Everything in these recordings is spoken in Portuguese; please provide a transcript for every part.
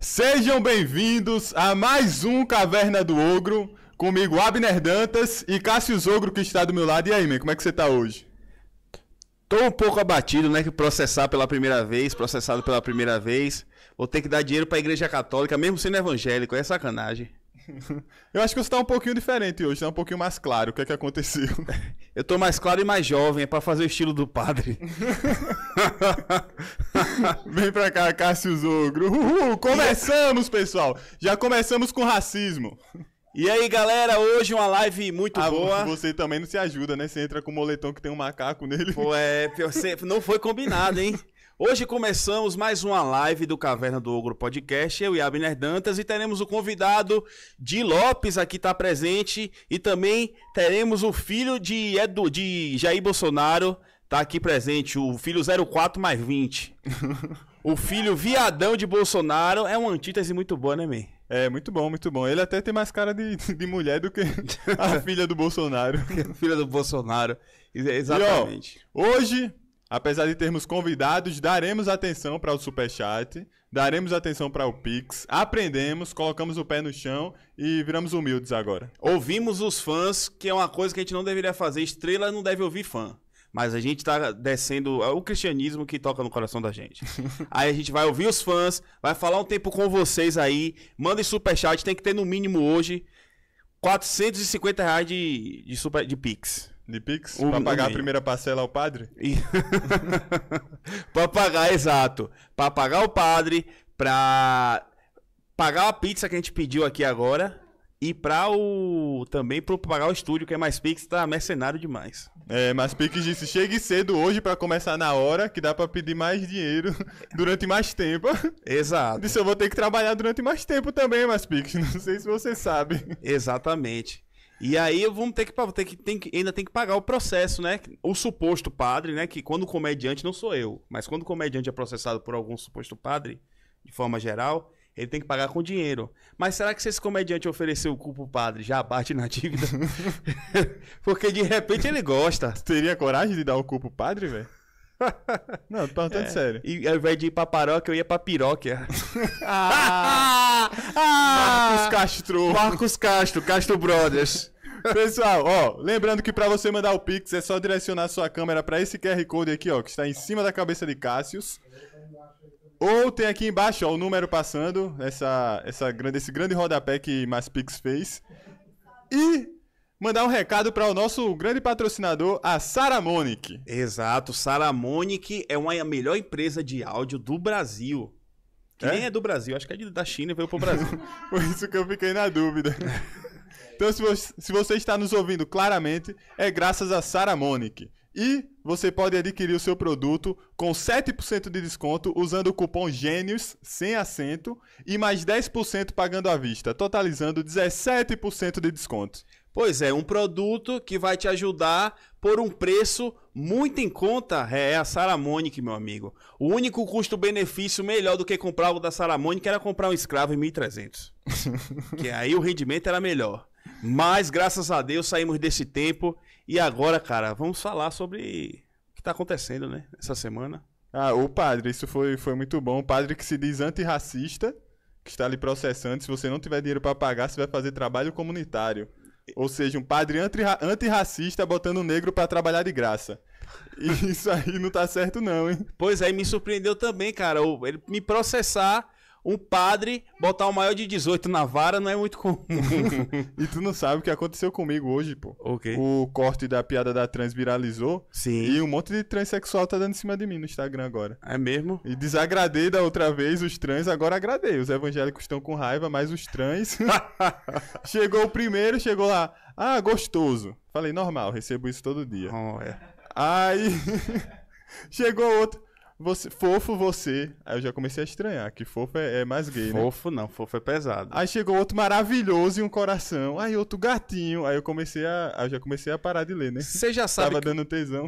Sejam bem-vindos a mais um Caverna do Ogro, comigo Abner Dantas e Cássio Ogro, que está do meu lado. E aí, man, como é que você tá hoje? Tô um pouco abatido, né, que processado pela primeira vez. Vou ter que dar dinheiro pra Igreja Católica, mesmo sendo evangélico, é sacanagem. Eu acho que você tá um pouquinho diferente hoje, tá um pouquinho mais claro. O que é que aconteceu? Eu tô mais claro e mais jovem, é pra fazer o estilo do padre. Vem pra cá, Cássio Ogro. Começamos, pessoal. Já começamos com racismo. E aí, galera, hoje uma live muito boa. Você também não se ajuda, né? Você entra com o moletom que tem um macaco nele. Pô, não foi combinado, hein? Hoje começamos mais uma live do Caverna do Ogro Podcast, eu e Abner Dantas, e teremos o convidado Di Lopes aqui tá presente, e também teremos o filho de Jair Bolsonaro, tá aqui presente, o filho 04 mais 20. O filho viadão de Bolsonaro, é uma antítese muito boa, né, man? É, muito bom, muito bom. Ele até tem mais cara de mulher do que a filha do Bolsonaro. Filha do Bolsonaro, exatamente. E, ó, hoje, apesar de termos convidados, daremos atenção para o Superchat, daremos atenção para o Pix, aprendemos, colocamos o pé no chão e viramos humildes agora. Ouvimos os fãs, que é uma coisa que a gente não deveria fazer. Estrela não deve ouvir fã. Mas a gente tá descendo o cristianismo que toca no coração da gente. Aí a gente vai ouvir os fãs, vai falar um tempo com vocês aí. Mandem superchat, tem que ter no mínimo hoje R$450 de Pix. De Pix? Pra pagar a primeira parcela ao padre? Pra pagar, exato. Pra pagar o padre, pra pagar a pizza que a gente pediu aqui agora. E também pra pagar o estúdio, que é Mais Pix, tá mercenário demais. É, Mais Pix disse, chegue cedo hoje pra começar na hora, que dá pra pedir mais dinheiro durante mais tempo. Exato. Disse, eu vou ter que trabalhar durante mais tempo também, Mais Pix, não sei se você sabe. Exatamente. E aí ainda tem que pagar o processo, né? O suposto padre, né? Que quando o comediante, não sou eu, mas quando o comediante é processado por algum suposto padre, de forma geral, ele tem que pagar com dinheiro. Mas será que se esse comediante oferecer o cu pro padre, já bate na dívida? Porque de repente ele gosta. Você teria coragem de dar o cu pro padre, velho? Não, tô perguntando sério. E ao invés de ir pra paróquia, eu ia pra piróquia. Marcos Castro Brothers. Pessoal, ó, lembrando que pra você mandar o Pix é só direcionar sua câmera pra esse QR Code aqui, ó, que está em cima da cabeça de Cássius. Ou tem aqui embaixo, ó, o número passando, esse grande rodapé que Mais Pix fez. E mandar um recado para o nosso grande patrocinador, a Saramonic. Exato, Saramonic é a melhor empresa de áudio do Brasil. Que nem é do Brasil, acho que é da China e veio pro Brasil. Por isso que eu fiquei na dúvida. Então, se você está nos ouvindo claramente, é graças a Saramonic. E você pode adquirir o seu produto com 7% de desconto usando o cupom GENIOS, sem acento, e mais 10% pagando à vista, totalizando 17% de desconto. Pois é, um produto que vai te ajudar por um preço muito em conta. É a Saramonic, meu amigo. O único custo-benefício melhor do que comprar algo da Saramonic era comprar um escravo em 1.300. Que aí o rendimento era melhor. Mas, graças a Deus, saímos desse tempo. E agora, cara, vamos falar sobre o que tá acontecendo, né? Essa semana. Ah, o padre, isso foi muito bom. O padre que se diz antirracista, que está ali processando. Se você não tiver dinheiro para pagar, você vai fazer trabalho comunitário. Ou seja, um padre antirracista botando um negro para trabalhar de graça. E isso aí não tá certo não, hein? Pois é, me surpreendeu também, cara. Ele me processar, um padre botar um maior de 18 na vara não é muito comum. E tu não sabe o que aconteceu comigo hoje, pô. Okay. O corte da piada da trans viralizou. Sim. E um monte de transexual tá dando em cima de mim no Instagram agora. É mesmo? E desagradei da outra vez os trans, agora agradei. Os evangélicos estão com raiva, mas os trans... Chegou o primeiro, chegou lá. Ah, gostoso. Falei, normal, recebo isso todo dia. Oh, é. Aí... Chegou outro. Fofo você. Aí eu já comecei a estranhar, que fofo é mais gay, né? Fofo não, fofo é pesado. Aí chegou outro maravilhoso e um coração. Aí outro gatinho. Aí eu já comecei a parar de ler, né? Você já sabe. Tava dando tesão.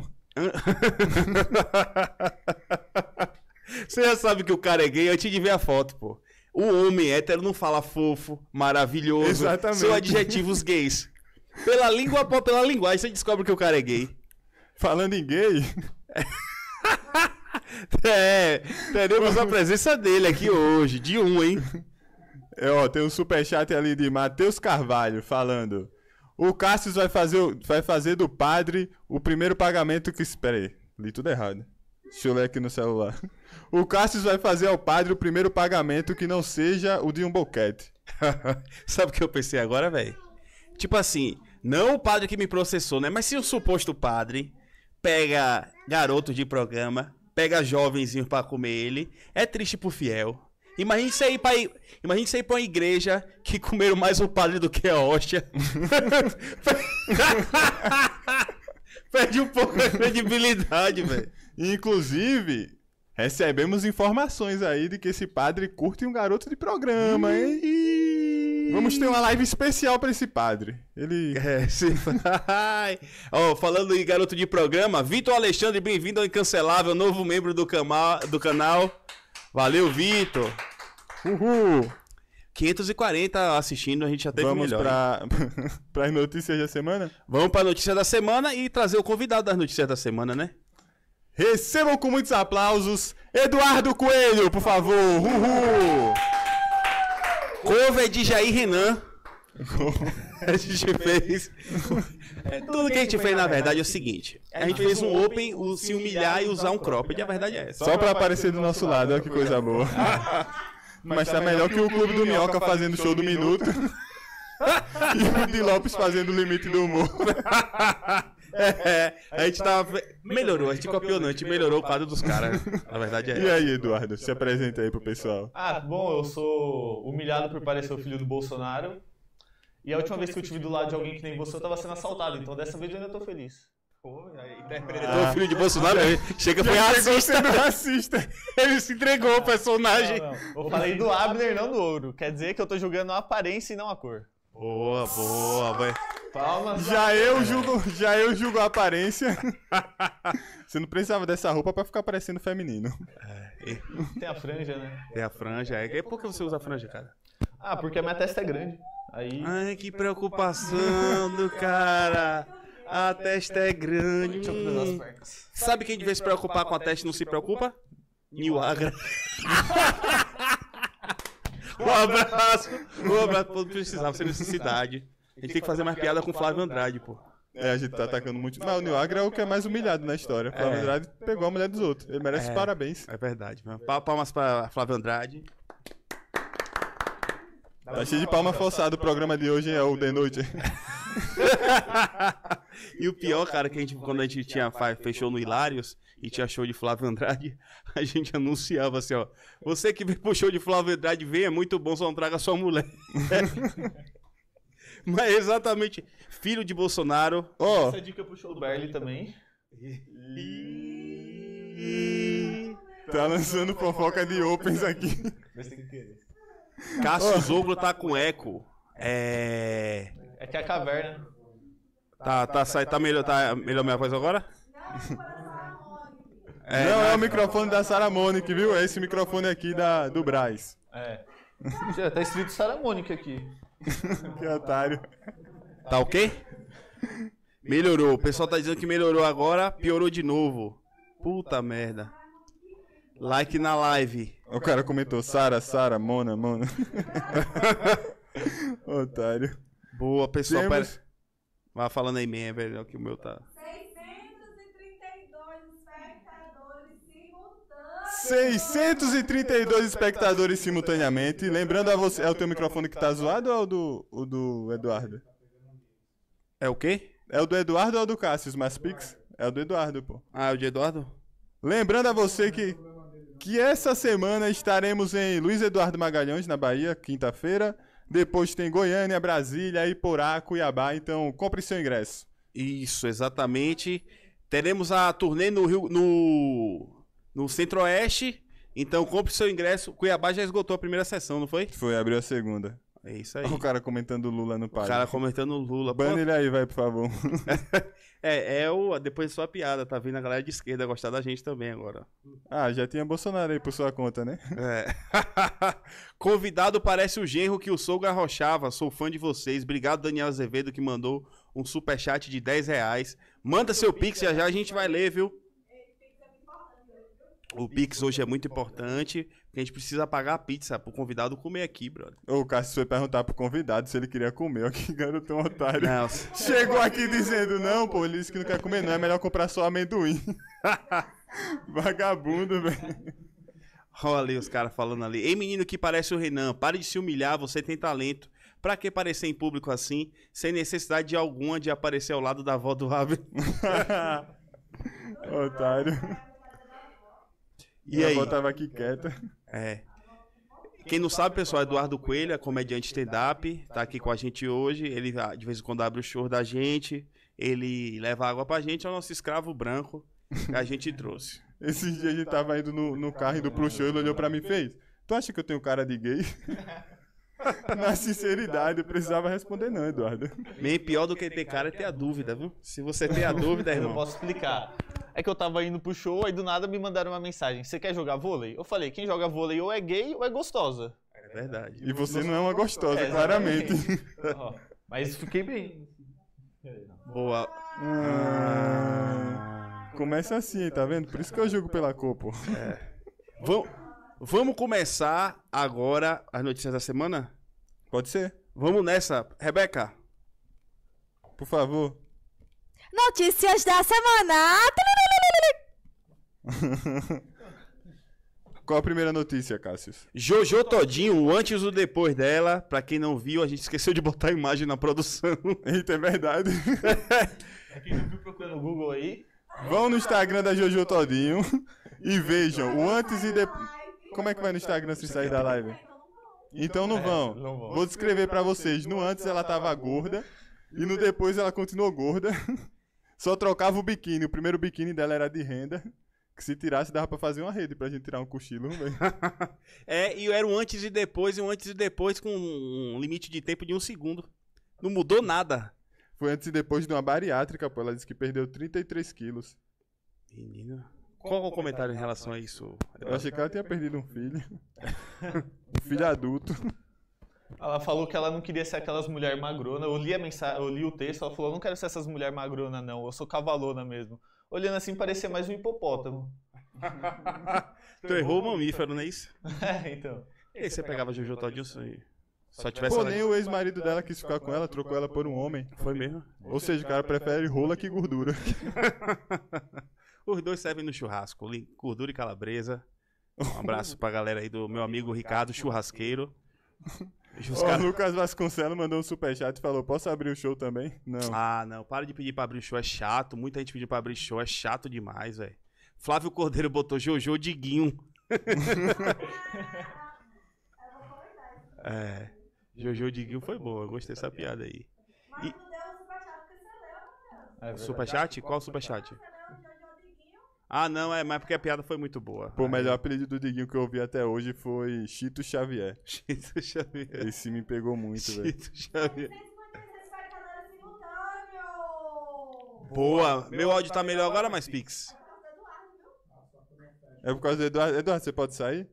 Você já sabe que o cara é gay antes de ver a foto, pô. O homem hétero não fala fofo, maravilhoso. Exatamente. São adjetivos gays. Pela linguagem, você descobre que o cara é gay. Falando em gay... Teremos a presença dele aqui hoje, de um, hein? Tem um superchat ali de Matheus Carvalho falando: o Cássio vai fazer do padre o primeiro pagamento que... Espera aí, li tudo errado. Deixa eu ler aqui no celular. O Cássio vai fazer ao padre o primeiro pagamento que não seja o de um boquete. Sabe o que eu pensei agora, velho? Tipo assim, não o padre que me processou, né? Mas se o suposto padre pega garotos de programa, pega jovenzinhos pra comer ele, é triste pro fiel. Imagina isso aí pra uma igreja que comeram mais o padre do que a hóstia. Perde um pouco a credibilidade, velho. Inclusive, recebemos informações aí de que esse padre curte um garoto de programa, hein? Vamos ter uma live especial pra esse padre. Ele... falando em garoto de programa, Vitor Alexandre, bem-vindo ao Incancelável, novo membro do canal. Valeu, Vitor. Uhul. 540 assistindo, a gente já teve melhor. Vamos para as notícias da semana? Vamos para a notícia da semana e trazer o convidado das notícias da semana, né? Recebam com muitos aplausos Eduardo Coelho, por favor. Uhul. Cover de Jair Renan. A gente fez... Tudo que a gente fez, na verdade, é o seguinte. A gente fez um open, se humilhar e usar um cropped. A verdade é essa. Só pra aparecer do nosso lado, olha que coisa boa. Mas tá melhor que o Clube do Minhoca fazendo show do minuto. E o Di Lopes fazendo o limite do humor. A gente tava... Melhorou, a gente copiou não, a gente melhorou o quadro dos caras. A verdade é essa. E aí, Eduardo, se apresenta aí pro pessoal. Bom, eu sou humilhado por parecer o filho do Bolsonaro. E a última vez que eu estive do lado de alguém que nem você, eu tava sendo assaltado. Então dessa vez eu ainda tô feliz. Pô, interpretou o filho de Bolsonaro, chega foi racista. Ele se entregou ao personagem. Não. Eu falei do Abner, não do ouro. Quer dizer que eu tô julgando a aparência e não a cor. Boa, velho. Palmas. Já eu julgo a aparência. Você não precisava dessa roupa pra ficar parecendo feminino. Tem a franja, né? Tem a franja. Por que você usa a franja, cara? Porque a minha testa é grande. Aí... Ai, que preocupação do cara. A testa é grande. Deixa eu cruzar as pernas. Sabe quem devia se preocupar com a testa e não se preocupa? Niuagra. Um abraço todo precisava, sem necessidade. A gente tem que fazer mais piada com o Flávio Andrade, pô. A gente tá atacando muito. Mas o Niuagra é o que é mais humilhado na história. O Flávio Andrade pegou a mulher dos outros. Ele merece parabéns. É verdade. Palmas pra Flávio Andrade. Tá cheio de palma forçada o programa de hoje, é o de noite. E o pior, cara, que quando a gente fechou no Hilários e tinha show de Flávio Andrade, a gente anunciava assim, ó. Você que vem pro show de Flávio Andrade, vem, é muito bom, só não traga sua mulher. Mas exatamente, filho de Bolsonaro. Essa dica pro show do Berli também. Tá lançando fofoca de opens aqui. Cássio Zoglo tá com eco. É que é a caverna. Tá melhor minha voz agora? Não, é o microfone da Sarah Monique, viu? É esse microfone aqui do Braz. Já tá escrito Sarah Monique aqui. Que otário. Tá ok? Melhorou. O pessoal tá dizendo que melhorou agora, piorou de novo. Puta merda. Like na live. O cara comentou Sara, Mona. Otário. Boa, pessoal. Pera. Vai falando aí mesmo, velho, que o meu tá. 632 espectadores simultaneamente. Lembrando a você, é o teu microfone que tá zoado ou é o do Eduardo? É o quê? É o do Eduardo ou o do Cássio, mas Pix? É o do Eduardo, pô. É o de Eduardo? Lembrando a você que essa semana estaremos em Luiz Eduardo Magalhães, na Bahia, quinta-feira. Depois tem Goiânia, Brasília, Iporá, Cuiabá. Então, compre seu ingresso. Isso, exatamente. Teremos a turnê no Centro-Oeste. Então, compre seu ingresso. Cuiabá já esgotou a primeira sessão, não foi? Foi, abriu a segunda. É isso aí. O cara comentando Lula no palco. O cara comentando Lula. Bane ele aí, vai, por favor. Depois de sua piada, tá vindo a galera de esquerda gostar da gente também agora. Já tinha Bolsonaro aí por sua conta, né? Convidado parece o genro que o sogro arrochava. Sou fã de vocês. Obrigado, Daniel Azevedo, que mandou um superchat de R$10. Manda seu pix, já a gente vai ler, viu? O Pix hoje é muito importante, porque a gente precisa pagar a pizza pro convidado comer aqui, brother. O Cássio foi perguntar pro convidado se ele queria comer. Olha que garotão otário. Não. Chegou aqui dizendo, não, pô, ele disse que não quer comer não, é melhor comprar só amendoim. Vagabundo, velho. Olha ali os caras falando ali. Ei, menino que parece o Renan, pare de se humilhar, você tem talento. Pra que aparecer em público assim, sem necessidade de alguma de aparecer ao lado da avó do Raven? Otário. E aí? A avó tava aqui quieta. É. Quem não sabe, pessoal, Eduardo Coelho, é comediante stand-up, tá aqui com a gente hoje. Ele de vez em quando abre o show da gente, ele leva água pra gente, é o nosso escravo branco que a gente trouxe. Esses dias a gente tava indo no carro, indo pro show, ele olhou pra mim e fez: tu acha que eu tenho cara de gay? Na sinceridade, eu precisava responder não, Eduardo. Bem pior do que ter cara é ter a dúvida, viu? Se você tem a dúvida, Eu irmão. posso explicar. É que eu tava indo pro show, aí do nada me mandaram uma mensagem. Você quer jogar vôlei? Eu falei, quem joga vôlei ou é gay ou é gostosa. É verdade. E você não é uma gostosa, claramente. Ó, mas fiquei bem. Boa. Começa assim, tá vendo? Por isso que eu jogo pela cor, pô. Vamos começar agora as notícias da semana? Pode ser, Vamos nessa. Rebeca. por favor. Notícias da semana. Qual a primeira notícia, Cássius? Jojo Todinho, o antes e o depois dela. Pra quem não viu, a gente esqueceu de botar a imagem na produção. Eita, é verdade. Quem não viu procurando no Google aí? Vão no Instagram da Jojo Todinho e vejam o antes e depois. Como é que vai no Instagram se sair da live? Então não vão. não vão. Vou descrever pra vocês. No antes ela tava gorda e no depois ela continuou gorda. Só trocava o biquíni. O primeiro biquíni dela era de renda. Que se tirasse dava pra fazer uma rede pra gente tirar um cochilo, velho. E era um antes e depois com um limite de tempo de 1 segundo. Não mudou nada. Foi antes e depois de uma bariátrica, pô. Ela disse que perdeu 33 quilos. Menino. Qual é o comentário em relação a isso? Eu achei que ela tinha perdido um filho. Um filho adulto. Ela falou que ela não queria ser aquelas mulheres magronas. Eu li a mensagem, eu li o texto, ela falou, eu não quero ser essas mulheres magronas, não. Eu sou cavalona mesmo. Olhando assim, parecia mais um hipopótamo. Tu errou o mamífero, não é isso? É, então. E aí você pegava Jojo Todinho e só tivesse... Pô, ela- nem o ex-marido dela quis ficar com ela, trocou ela por um homem. Foi mesmo? Ou seja, o cara prefere rola que gordura. Os dois servem no churrasco, gordura e calabresa. Um abraço pra galera aí do meu amigo Ricardo, churrasqueiro. Os Ó, o caras- Lucas Vasconcelos mandou um superchat e falou: posso abrir o show também? Não. Ah, não, para de pedir pra abrir show, é chato. Muita gente pediu pra abrir show, é chato demais, velho. Flávio Cordeiro botou Jojo Diguinho. É, Jojo Diguinho foi boa, eu gostei dessa piada aí. E... Superchat? Qual superchat? Ah, não, mas porque a piada foi muito boa. Pô, o melhor apelido do Diguinho que eu ouvi até hoje foi Chito Xavier. Chito Xavier. Esse me pegou muito, velho. Chito Xavier. Boa, meu áudio tá melhor agora, mais Pix. É por causa do Eduardo. Eduardo, você pode sair?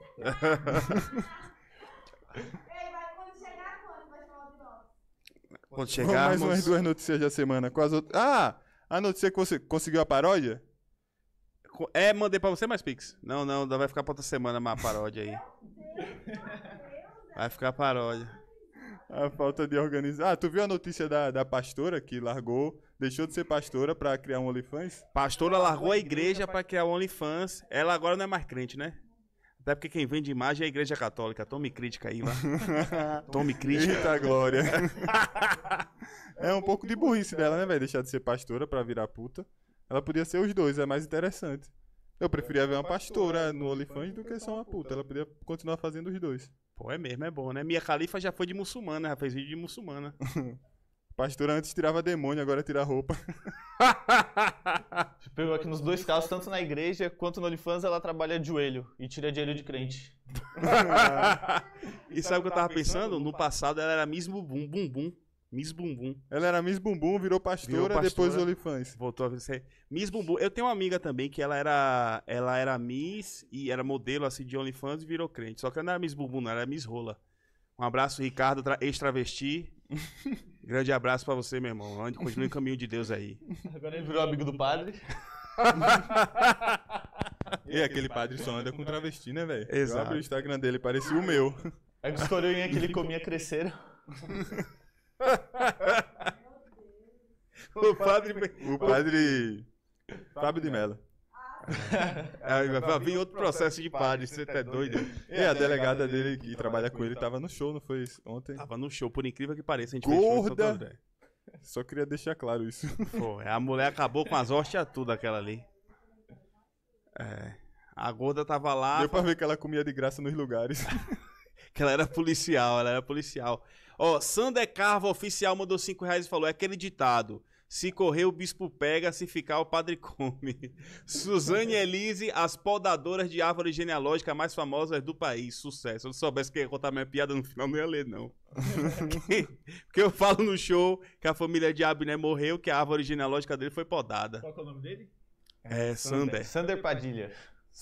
Quando Vamos chegarmos... mais umas 2 notícias da semana. Com as outras... Ah! A notícia que você conseguiu a paródia? Mandei pra você mais Pix. Não, vai ficar pra outra semana uma paródia aí. Vai ficar paródia. A falta de organizar. Ah, tu viu a notícia da pastora que largou, deixou de ser pastora pra criar um OnlyFans? Pastora largou a igreja pra criar o OnlyFans. Ela agora não é mais crente, né? Até porque quem vende imagem é a igreja católica. Tome crítica aí, lá. Tome crítica. Eita glória. É um pouco de burrice dela, né, velho? Deixar de ser pastora pra virar puta. Ela podia ser os dois, é mais interessante. Eu preferia ver uma pastora no OnlyFans do que só uma puta. Ela podia continuar fazendo os dois. Pô, é mesmo, é bom, né? Mia Khalifa já foi de muçulmana, já fez vídeo de muçulmana. Pastora antes tirava demônio, agora tira roupa. Pegou aqui nos dois casos, tanto na igreja quanto no OnlyFans, ela trabalha de joelho e tira dinheiro de crente. E sabe o que eu tava pensando? No passado ela era Miss Bumbum. Miss Bumbum. Ela era Miss Bumbum, virou pastora, depois OnlyFans. Voltou a ser Miss Bumbum. Eu tenho uma amiga também que ela era Miss e era modelo assim de OnlyFans e virou crente. Só que ela não era Miss Bumbum, não, ela era Miss Rola. Um abraço, Ricardo, ex-travesti. Grande abraço pra você, meu irmão. Continue no caminho de Deus aí. Agora ele virou amigo do padre. E aquele padre só anda com travesti, né, velho? Exato. Eu abri o Instagram dele, parecia o meu. Aí os coroinhas que ele comia cresceram. O padre... O padre Fábio de Mello. Vai vir outro processo de padre, você tá doido? E a delegada dele que trabalha com ele tava no show, não foi ontem? Tava no show, por incrível que pareça, a gente fez show em Santo Gorda! André. Só queria deixar claro isso. Pô, a mulher acabou com as hóstias tudo, aquela ali. É. A gorda tava lá, Deu pra ver que ela comia de graça nos lugares. que ela era policial, Ó, Sander Carva, oficial, mandou R$5 e falou, é aquele ditado, se correr o bispo pega, se ficar o padre come. Suzane Elise, as podadoras de árvore genealógica mais famosas do país, sucesso. Se eu soubesse que ia contar minha piada no final, não ia ler, não. Porque eu falo no show que a família de Abner morreu, que a árvore genealógica dele foi podada. Qual que é o nome dele? É, Sander. Sander Padilha.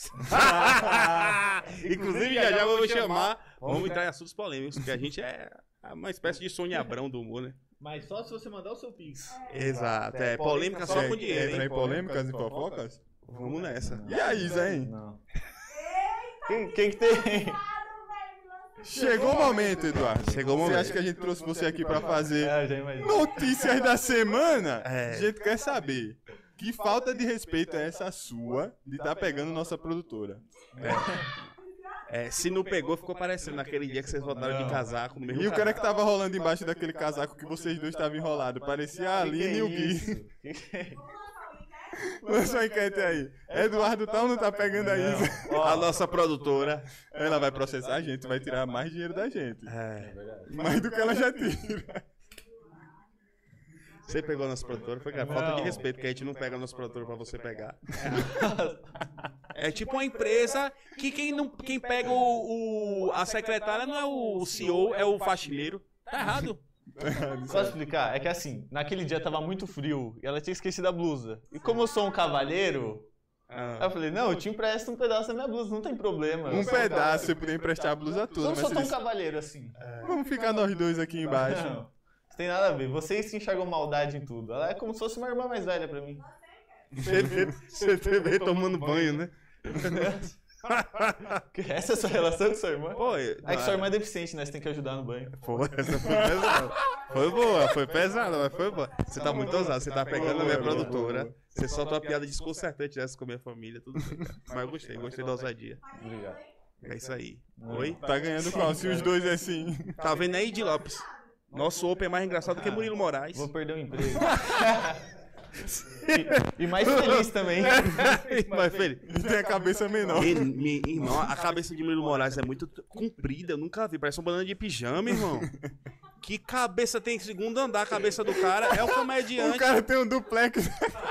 Inclusive, já vou chamar. Vamos entrar em assuntos polêmicos, porque a gente é uma espécie de Sônia Abrão do humor, né? Mas só se você mandar o seu pix. Exato, é polêmica só com dinheiro, Entra hein? em polêmicas e fofocas? Vamos nessa. E aí, Zé? Não. Quem que tem? Chegou o momento, Eduardo. Chegou o Você momento. acha que a gente trouxe você aqui pra fazer Já imagino. notícias da semana? É. A gente quer saber que falta de respeito é essa sua de estar pegando nossa produtora. É, se não pegou, ficou parecendo naquele dia que vocês voltaram de casaco no mesmo E o cara que tava rolando embaixo daquele casaco que vocês dois estavam enrolados, parecia a Aline e o Gui. Lança uma enquete aí. Eduardo tá ou não tá pegando a Isa? A nossa produtora. Ela vai processar a gente, vai tirar mais dinheiro da gente. É. Mais do que ela já tira. Você pegou a nossa produtora, foi cara. Falta de respeito, que a gente não pega a nossa produtora pra você pegar. É tipo uma empresa que quem pega a secretária não é o CEO, é o faxineiro. Tá errado. Posso explicar? É que assim, naquele dia tava muito frio e ela tinha esquecido a blusa. E como eu sou um cavalheiro, aí eu falei, não, eu te empresto um pedaço da minha blusa, não tem problema. Um pedaço, você podia emprestar a blusa Eu toda, não mas sou você tão disse, cavalheiro assim. vamos ficar nós dois aqui embaixo. Não, não tem nada a ver. Vocês se enxergam maldade em tudo. Ela é como se fosse uma irmã mais velha pra mim. Você vê tomando banho, né? Essa é a sua relação com sua irmã? Pô, É que sua irmã é deficiente, né? Você tem que ajudar no banho. Pô, essa foi pesada. Foi boa, foi pesada, mas foi boa. Você tá muito ousado, você tá pegando a minha produtora. Você soltou uma piada desconcertante dessa com a minha família, tudo bem, cara. Mas eu gostei da ousadia. Obrigado. É isso aí. Oi? Tá ganhando qual? Se os dois é assim. Tá vendo aí, Ed Lopes? Nosso Open é mais engraçado que Murilo Moraes. Vou perder o emprego. E mais feliz também. Mas, filho, E tem a cabeça menor. irmão, a cabeça de Murilo Moraes é muito comprida, eu nunca vi. Parece uma banana de pijama, irmão. Que cabeça tem segundo andar a cabeça do cara? É o comediante. O cara tem um duplex.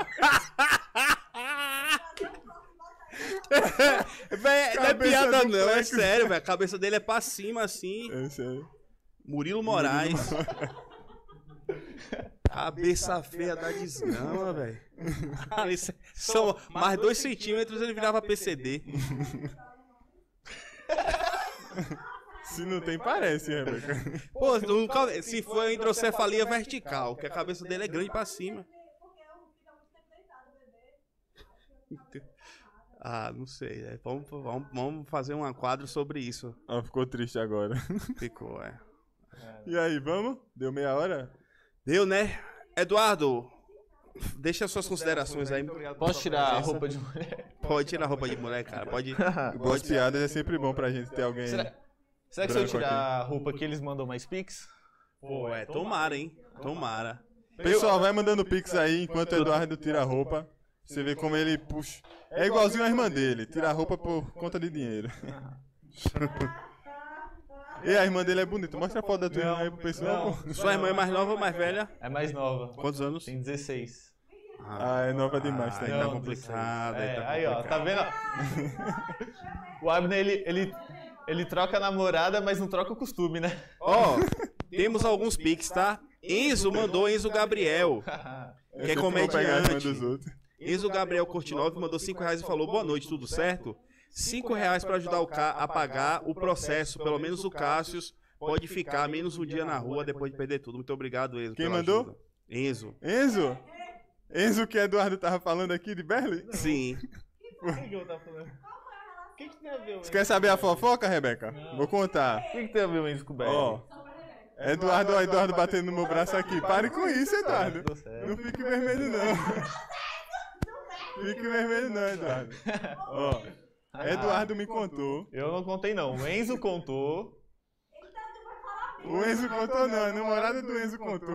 Véi, não é Cabeça piada do não, é Flex. sério, velho. A cabeça dele é pra cima, assim. É isso aí. Murilo Moraes. Cabeça feia da desgrama, velho. São mais 2 centímetros ele virava PCD. Se não tem, parece, Rebeca. Pô, se for hidrocefalia vertical, que a cabeça dele é grande pra cima. Ah, não sei. Né? Vamos fazer um quadro sobre isso. Ó, ficou triste agora. Ficou, é. E aí, vamos? Deu meia hora? Deu, né? Eduardo, deixa suas considerações aí. Posso tirar a roupa de mulher? Pode tirar a roupa de mulher, cara. Pode. Boas piadas é sempre bom pra gente ter alguém. Será que se eu Branco tirar aqui. a roupa aqui, eles mandam mais pix? Pô, tomara, hein? Tomara. Pessoal, vai mandando pix aí enquanto o Eduardo tira a roupa. Você vê como ele puxa. É igualzinho a irmã dele, tira a roupa por conta de dinheiro. E a irmã dele é bonita. Mostra a foto da tua irmã aí pro pessoal. Sua irmã é mais nova ou mais velha? É mais nova. Quantos anos? Tem 16. Ah, é nova demais, tá? Aí Então. tá complicado. Aí, ó, tá vendo? O Abner, ele troca a namorada, mas não troca o costume, né? Ó, temos alguns pics, tá? Enzo mandou Enzo Gabriel, que é Eu vou pegar a irmã comediante. dos outros. Enzo Gabriel Cortinov mandou R$5 e falou: boa noite, tudo certo? R$5 pra ajudar a pagar o processo. Pelo menos o Cássius pode ficar menos um dia na rua depois de perder tudo. Muito obrigado, Enzo. Quem pela mandou? ajuda. Enzo. Enzo? Enzo que Eduardo tava falando aqui de Berlim? Sim. O que eu tava falando? O que tem a ver o Você quer saber a fofoca, Rebeca? Vou contar. O que tem a ver o Enzo com o BR? Ó. Eduardo batendo no meu braço aqui. Pare com isso, Eduardo. Tô certo. Não fique vermelho, não. Fique vermelho, não, Eduardo. Ó. Eduardo me contou. Eu não contei, não. O Enzo contou. O Enzo contou, não. A namorada do Enzo contou.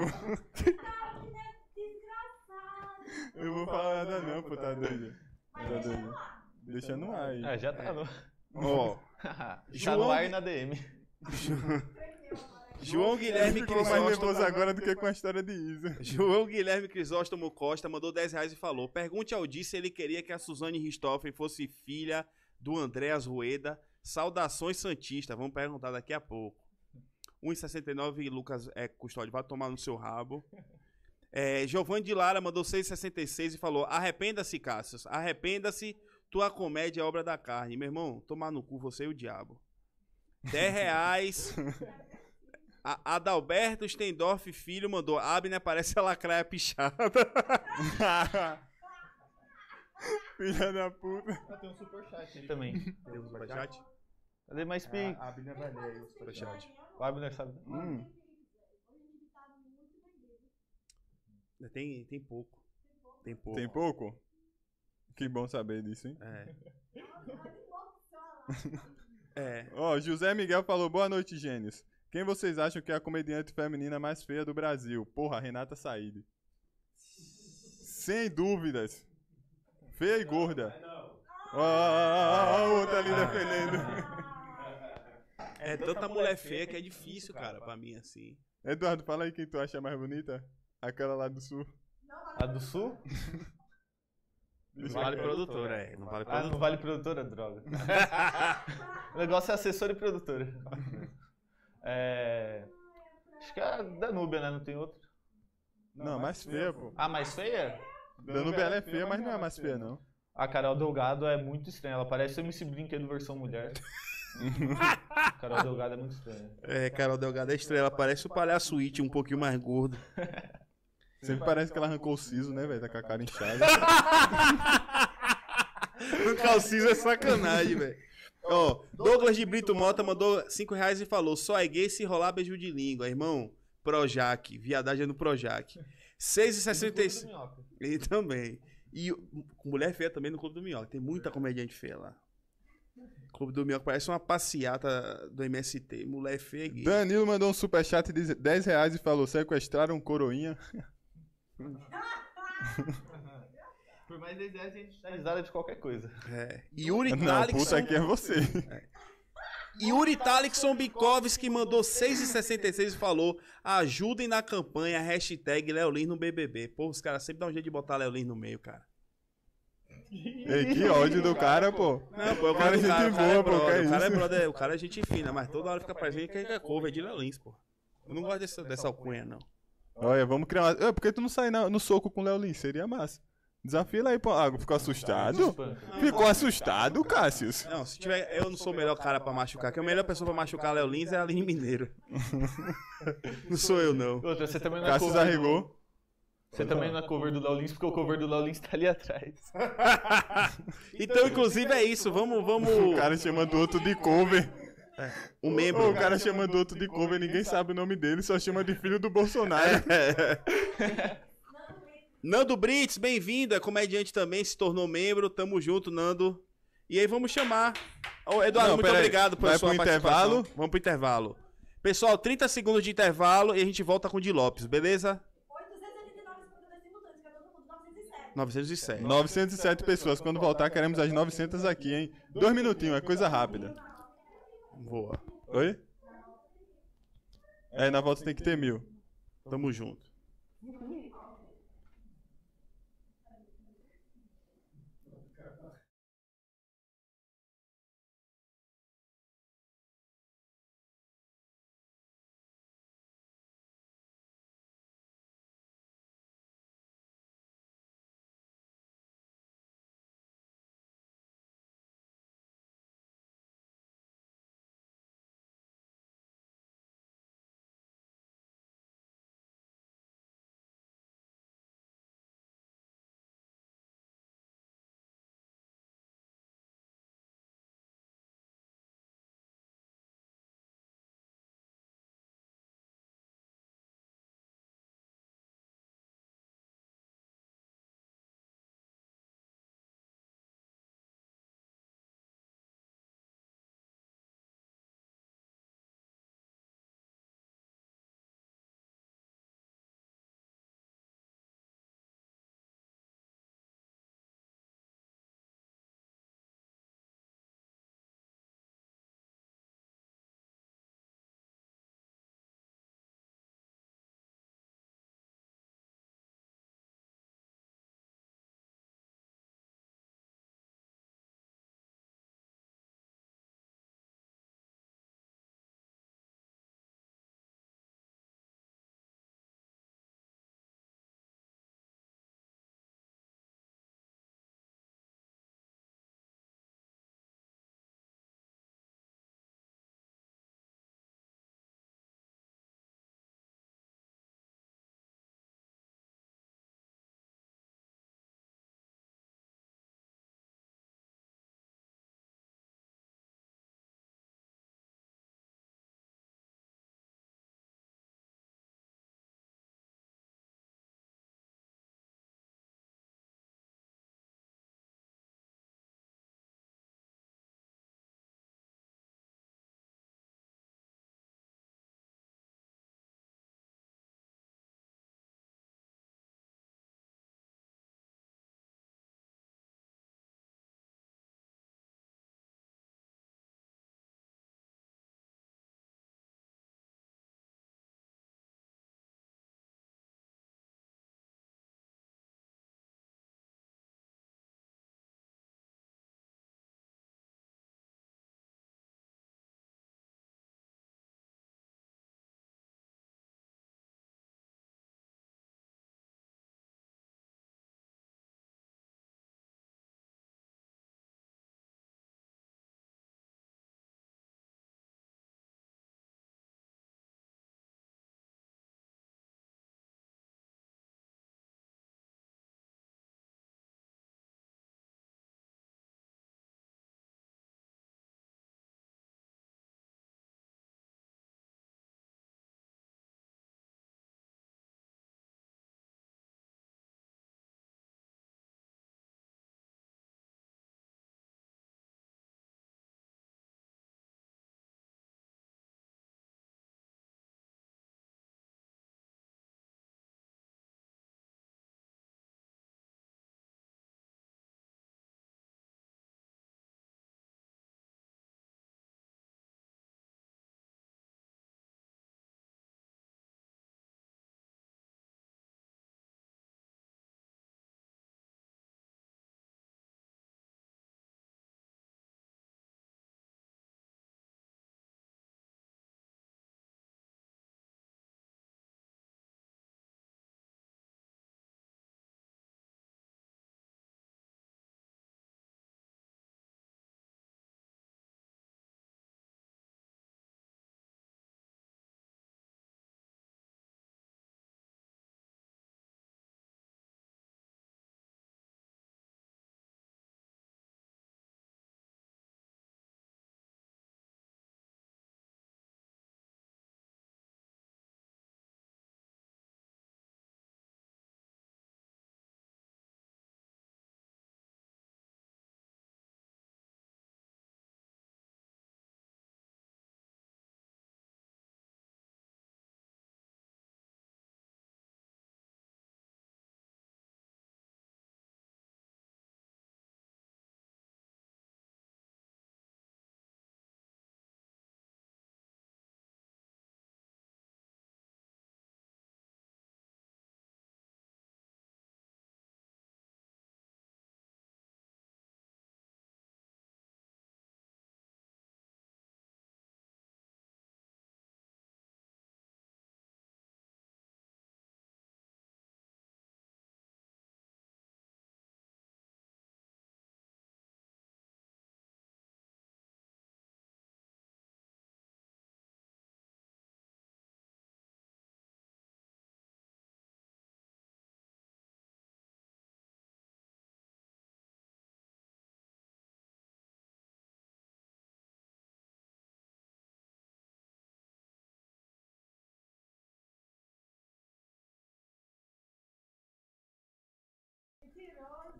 Eu vou falar nada, não, pô. Tá doido. Tá doido. Deixa no ar aí. Ah, já tá no... Ó. Tá João- no ar e na DM. João Guilherme Ficou mais Crisóstomo. nervoso agora do que com a história de Isa. João Guilherme Crisóstomo Costa mandou R$10 e falou: pergunte ao Di se ele queria que a Suzane Richthofen fosse filha do Andréas Rueda. Saudações Santista. Vamos perguntar daqui a pouco. 1,69 Lucas Custódio, vai tomar no seu rabo. Giovanni de Lara mandou 6,66 e falou: arrependa-se, Cássius. Arrependa-se, tua comédia é obra da carne. Meu irmão, tomar no cu você e o diabo. R$10. Adalberto Stendorf Filho mandou: Abner parece a lacraia pichada. Filha da puta. Tem um superchat aí também. Temos superchat? Cadê mais pique? Abner vai ler aí o superchat. O Abner sabe. Tem pouco. Tem pouco. Tem pouco? Que bom saber disso, hein? Ó, José Miguel falou: boa noite, gênios. Quem vocês acham que é a comediante feminina mais feia do Brasil? Porra, Renata Said. Sem dúvidas. Feia e gorda. Ó, a outra ali defendendo. É tanta mulher feia que é difícil, cara, pra mim, assim. Eduardo, fala aí quem tu acha mais bonita. Aquela lá do sul. A do Sul? Não vale produtora, Não vale Ah, produtora. não vale produtora, droga. O negócio é assessor e produtora. Acho que é a Danúbia, né? Não tem outra. Não, mais feia, pô. A mais feia? Danúbia, ela é feia, mas não é a mais feia, não. A Carol Delgado é muito estranha. Ela parece o MC Brinquedo versão mulher. Carol Delgado é muito estranha. Carol Delgado é estrela, parece o palhaço It, um pouquinho mais gordo. Sempre parece que ela arrancou o siso, né, velho? Tá com a cara inchada. O calciso é sacanagem, velho. Ó, Douglas de Brito Mota mandou R$5 e falou: só é gay se rolar beijo de língua, irmão. Projac, viadagem no Projac. 6,65. E também. E mulher feia também no Clube do Minhoca. Tem muita comediante feia lá. Clube do Minhoca parece uma passeata do MST. Mulher feia e gay. Danilo mandou um superchat de R$10 e falou: sequestraram um coroinha. Por mais 10 reais a gente dá risada de qualquer coisa. Yuri Não, Talixson. puta, aqui é você. Yuri Talixson Bikovski mandou 6,66 e falou: ajudem na campanha, hashtag Léo Lins no BBB. Pô, os caras sempre dão um jeito de botar Léo Lins no meio, cara. Ei, que ódio do cara, pô. Não, pô, O cara é gente boa, pô, que é o cara é isso? brother, o cara é gente fina, mas toda hora fica parecendo que é cover de Léo Lins, pô. Eu não gosto dessa alcunha, não. Olha, vamos criar uma... Por que tu não sai no soco com o Léo Lins? Seria massa. Desafia ele aí, pô. Ah, ficou assustado? Ficou assustado, Cássius? Não, se tiver, eu não sou o melhor cara pra machucar, que a melhor pessoa pra machucar Léo Lins é a Aline Mineiro. Não sou eu, não. Outra, você também não é Cássius cover arregou. Você também não é cover do Léo Lins, porque o cover do Léo Lins tá ali atrás. Então, inclusive, é isso. Vamos. O cara chamando outro de cover. Um membro. O cara chamando outro de cover, ninguém sabe o nome dele, só chama de filho do Bolsonaro. Nando Brits, bem-vindo. É comediante também, se tornou membro. Tamo junto, Nando. E aí, vamos chamar. Ô, Eduardo, Não, muito pera aí. obrigado por Vai sua pro participação. intervalo? Vamos pro intervalo. Pessoal, 30 segundos de intervalo e a gente volta com o Di Lopes, beleza? 907. 907 pessoas. Quando voltar, queremos as 900 aqui, hein? 2 minutinhos, é coisa rápida. Boa. Oi? Na volta tem que ter 1000. Tamo junto.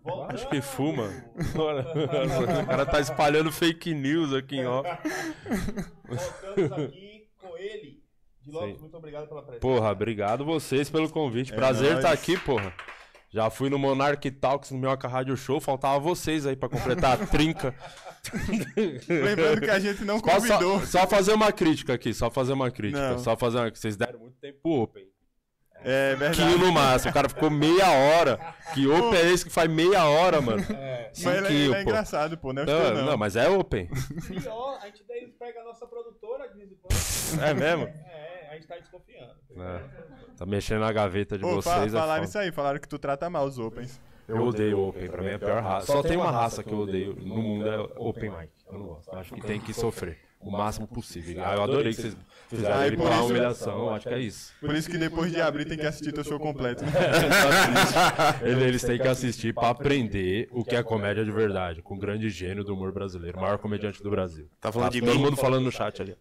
Acho que fuma. O cara tá espalhando fake news aqui em off. Voltamos aqui com ele. De Lopes, muito obrigado pela presença. Porra, obrigado vocês pelo convite. É Prazer nóis. estar aqui, porra. Já fui no Monarch Talks, no Minhoca Rádio Show. Faltava vocês aí pra completar a trinca. Lembrando que a gente não convidou. Só fazer uma crítica aqui, só fazer uma crítica. Não. Só fazer uma... Vocês deram muito tempo pro Open. É verdade. Quinho no máximo. O cara ficou meia hora. Que Open é esse que faz meia hora, mano? Mas ele é pô. engraçado, pô. Não é não, Não, mas é Open. Pior, a gente daí pega a nossa produtora de vez em quando. É mesmo? É, a gente tá desconfiando. Tá mexendo na gaveta de Pô, vocês. é falaram foda. isso aí, falaram que tu trata mal os Opens. Eu odeio Open, pra mim é a pior raça. Só tem uma raça que eu odeio no mundo, é Open Mic. Eu não gosto. Eu acho que tem que sofrer o máximo possível. Eu adorei que vocês fizeram Aí, ele por pra isso- humilhação, eu acho que é isso. Por isso que depois de abrir tem que assistir teu show completo. Né? Eles têm que assistir pra aprender o que é comédia de verdade, com o grande gênio do humor brasileiro, o maior comediante do Brasil. Tá falando de todo mim? mundo falando no chat ali.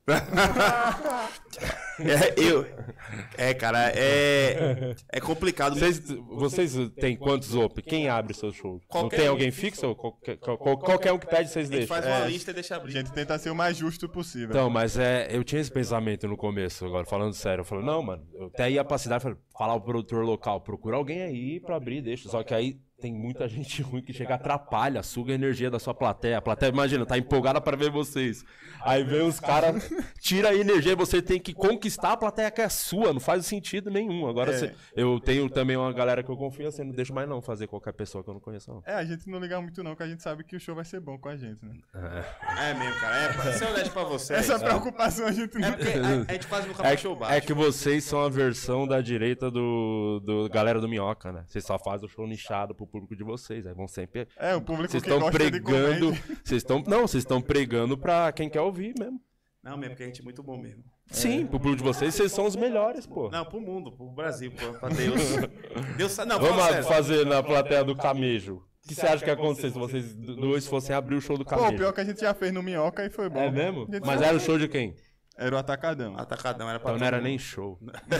Cara, é complicado. Vocês têm quantos Open? Quem abre seus shows? Não Qualquer tem um. alguém fixo? Ou qualquer um que pede, vocês A gente deixam? faz uma lista e deixa A abrir. gente tenta ser o mais justo possível. Então, mas eu tinha esse pensamento no começo, agora falando sério. Eu falei, não, mano, eu até ia pra cidade e falei, falar pro produtor local, procura alguém aí pra abrir, deixa. Só que aí tem muita gente ruim que chega, atrapalha, suga a energia da sua plateia. A plateia, imagina, tá empolgada pra ver vocês. Aí vem os caras, tira a energia, você tem que conquistar a plateia que é sua, não faz sentido nenhum. Agora, eu tenho também uma galera que eu confio assim, não deixo mais não fazer qualquer pessoa que eu não conheço, não. A gente não liga muito não, porque a gente sabe que o show vai ser bom com a gente, né? É mesmo, cara. É pra ser honesto pra você. Essa preocupação a gente não Porque a gente faz no café show baixo. É que vocês são a versão da direita do galera do Minhoca, né? Vocês só fazem o show nichado pro público de vocês. Aí vão sempre. É, o público Vocês que estão gosta de pregando. comédia. Vocês estão pregando pra quem quer ouvir mesmo. Não, mesmo, porque a gente é muito bom mesmo. Sim, pro público de vocês são os melhores, pô. Não, pro mundo, pro Brasil, pra Deus. Deus sabe. Não, Vamos fala lá sério. fazer na plateia do Camejo. O que você acha que ia acontecer se vocês dois fossem abrir o show do Pô, o Camejo? pior que a gente já fez no Minhoca e foi bom. É mesmo? A gente Mas já- era o show de quem? Era o Atacadão. Atacadão, era pra Então não todo era mundo. nem show.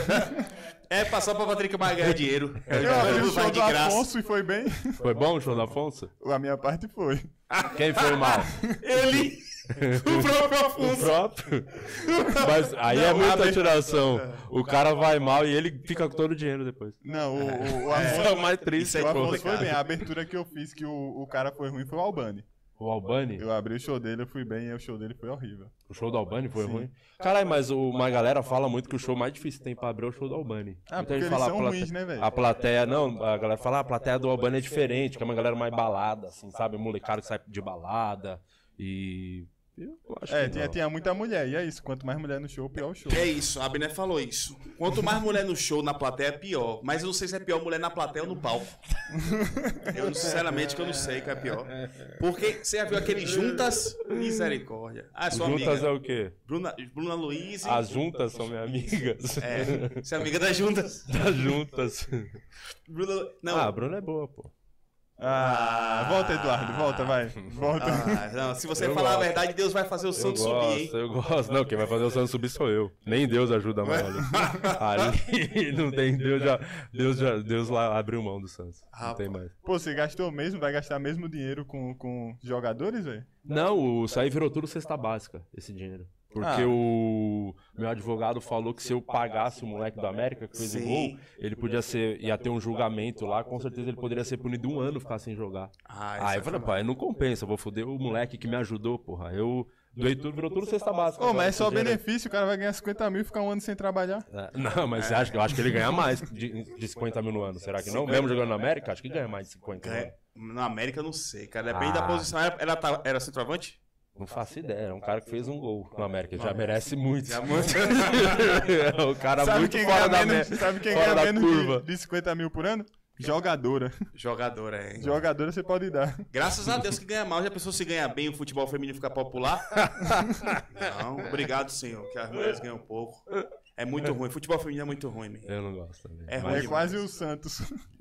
É, passar pra Patrick mais ganhar dinheiro. Eu abri o Vai show de do graça. Afonso e foi bem. Foi bom o show do Afonso? A minha parte foi. Quem foi mal? Ele, o próprio O Afonso. próprio? Mas aí é muita tiração. O cara vai mal e ele fica com todo o dinheiro depois. Não, o Isso Afonso, é o mais triste. isso é o Afonso foi complicado. bem. A abertura que eu fiz que o cara foi ruim foi o Albani. O Albani? Eu abri o show dele, eu fui bem e o show dele foi horrível. O show do Albani foi ruim? Caralho, mas uma galera fala muito que o show mais difícil que tem pra abrir é o show do Albani. Ah, Muita porque gente eles fala são a plateia- ruins, né, velho? A plateia, não, a galera fala, a plateia do Albani é diferente, que é uma galera mais balada, assim, sabe? Molecada que sai de balada e... Eu acho que não. Tinha muita mulher, e é isso. Quanto mais mulher no show, pior o show. É isso, a Abner falou isso. Quanto mais mulher no show, na plateia, é pior. Mas eu não sei se é pior mulher na plateia ou no palco. Eu, sinceramente, que eu não sei que é pior. Porque você já viu aquele Juntas? Misericórdia. Ah, sua Juntas amiga. é o quê? Bruna Luiz. As juntas são minhas amigas. É, você é amiga das Juntas. Das juntas. Bruna... Não. Ah, a Bruna é boa, pô. Volta, Eduardo, volta, vai. Volta. Não, se você Eu falar gosto. a verdade, Deus vai fazer o Eu santo subir, hein? gosto, eu gosto. Não, quem vai fazer o santo subir sou eu. Nem Deus ajuda mais ali. Ali não tem Deus lá abriu mão do Santos. Não tem mais. Pô, você gastou mesmo? Vai gastar mesmo dinheiro com jogadores, velho? Não, isso aí virou tudo cesta básica, esse dinheiro. Porque o meu advogado falou que se eu pagasse o moleque do América que fez o Sim. gol, ele ia ter um julgamento lá, com certeza ele poderia ser punido 1 ano ficar sem jogar. Aí eu falei, pai, não compensa, eu vou foder o moleque que me ajudou, porra. Eu doei tudo, virou tudo cesta básica. Ô, agora, mas é só esse dinheiro. benefício, o cara vai ganhar 50 mil e ficar um ano sem trabalhar. Não, mas você acha que eu acho que ele ganha mais de 50 mil no ano, será que não? Mesmo jogando na América, acho que ganha mais de 50 no ano. Na América eu não sei, cara. Depende da posição. Era centroavante? Não faço ideia, é um cara que fez um gol no América, já merece muito. Já muito. É um cara Sabe muito quem fora ganha da menos, média. sabe quem fora ganha da menos curva. de 50 mil por ano? Jogadora. Jogador, é. Jogadora você pode dar. Graças a Deus que ganha mal. Já pensou se ganha bem, o futebol feminino fica popular? Não, obrigado, senhor, que as mulheres ganham pouco. É muito ruim. Futebol feminino é muito ruim, mesmo. Eu não gosto também. É Mas- ruim. É quase o Santos.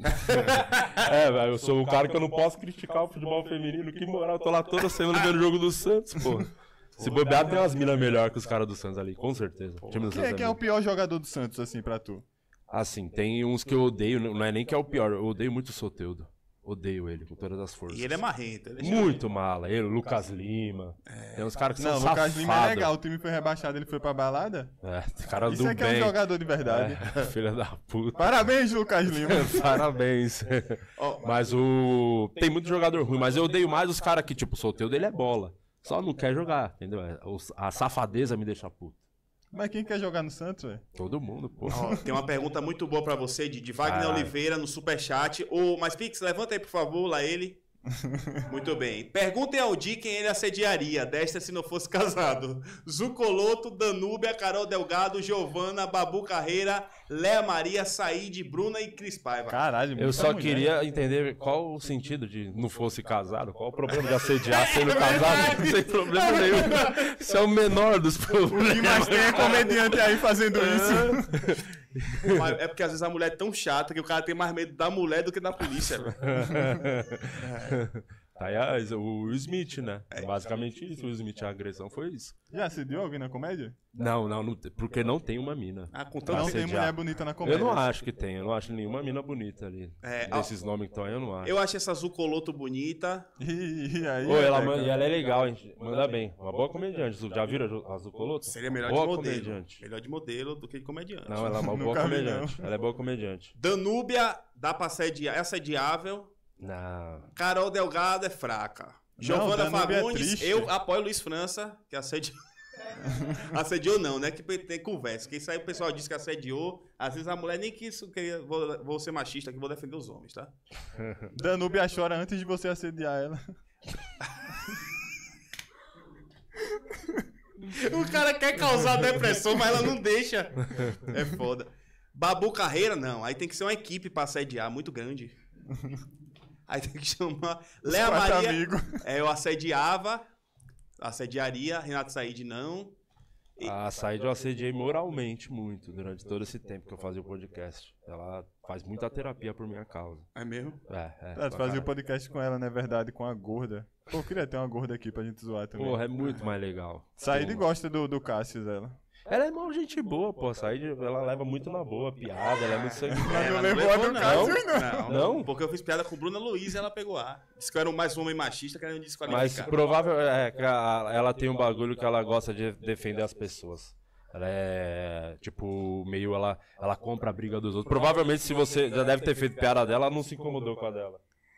velho, eu sou o cara que eu não posso criticar o futebol feminino. Que moral, eu tô lá toda semana vendo o jogo do Santos, pô. Se bobear, tem umas minas melhor que os caras do Santos ali, com certeza. O time do Santos Quem é o pior jogador do Santos, assim, pra tu? Assim, tem uns que eu odeio, não é nem que é o pior, eu odeio muito o Soteldo. Odeio ele com todas as forças. E ele é marrento. Ele é Muito mala. Ele, o Lucas Lima. Tem uns caras que Não, são o Lucas safados. Lima é legal. O time foi rebaixado, ele foi pra balada. Cara Isso do é que é um bem. jogador de verdade. Filha da puta. Parabéns, Lucas Lima. Parabéns. Mas tem muito jogador ruim, mas eu odeio mais os caras que, tipo, o sorteio dele é bola. Só não quer jogar, entendeu? A safadeza me deixa puto. Mas quem quer jogar no Santos, velho? Todo mundo, pô. Ó, tem uma pergunta muito boa pra você, de Wagner Caralho. Oliveira, no superchat. Mas Pix, levanta aí, por favor, lá ele. Muito bem. Perguntem ao Di quem ele assediaria, desta se não fosse casado. Zucoloto, Danúbia, Carol Delgado, Giovana, Babu Carreira, Léa Maria, Saíde, Bruna e Cris Paiva. Caralho, Eu muita só mulher. queria entender qual o sentido de não fosse casado, qual o problema de assediar sendo casado, sem problema nenhum. Isso é o menor dos O que problemas. mais tem é comediante aí fazendo isso. Mas é porque às vezes a mulher é tão chata que o cara tem mais medo da mulher do que da polícia. Velho. Aí, o Will Smith, né? Basicamente isso, o Will Smith, a agressão foi isso. Já assediou alguém na comédia? Não, porque não tem uma mina. Com tanto Não tem assediar. mulher bonita na comédia. Eu não acho que tem, eu não acho nenhuma mina bonita ali. É, Desses nomes que estão aí, eu não acho. Eu acho essa Zucoloto bonita. E aí, Pô, ela, cara? e ela é legal, hein? Manda bem. Uma boa comediante. Já viram a Zucoloto? Seria melhor boa de modelo. comediante. Melhor de modelo do que de comediante. Não, ela é uma boa Nunca vi, comediante. Ela é boa comediante. Danúbia dá pra assediar, é assediável. Não. Carol Delgado é fraca. Giovana Danúbia é Fagundes, triste. eu apoio Luiz França, que assediou. Assediou não, né? Que tem conversa. Quem saiu, o pessoal disse que assediou. Às vezes a mulher nem quis. Vou ser machista aqui, vou defender os homens, tá? Danúbia chora antes de você assediar ela. O cara quer causar depressão, mas ela não deixa. É foda. Babu Carreira, não. Aí tem que ser uma equipe pra assediar, muito grande. Aí tem que chamar. Léa quatro Maria. amigos. Eu assediaria. Renato Said não. A Said eu assediei moralmente muito durante todo esse tempo que eu fazia o podcast. Ela faz muita terapia por minha causa. É mesmo? Tu fazia o podcast com ela, não é verdade? Com a gorda. Pô, eu queria ter uma gorda aqui pra gente zoar também. Porra, é muito mais legal. Saíde gosta do Cássio, ela. Ela é mó gente boa, pô. A Said, ela leva muito na boa a piada, ela é muito sangue. Ela levou a do Cássio, Não? Porque eu fiz piada com Bruna Luiz e ela pegou A. Disse que eu era mais um homem machista, querendo Mas desqualificar. provável é que ela tem um bagulho que ela gosta de defender as pessoas. Ela é, tipo, meio ela compra a briga dos outros. Provavelmente, se você já deve ter feito piada dela, ela não se incomodou com a dela.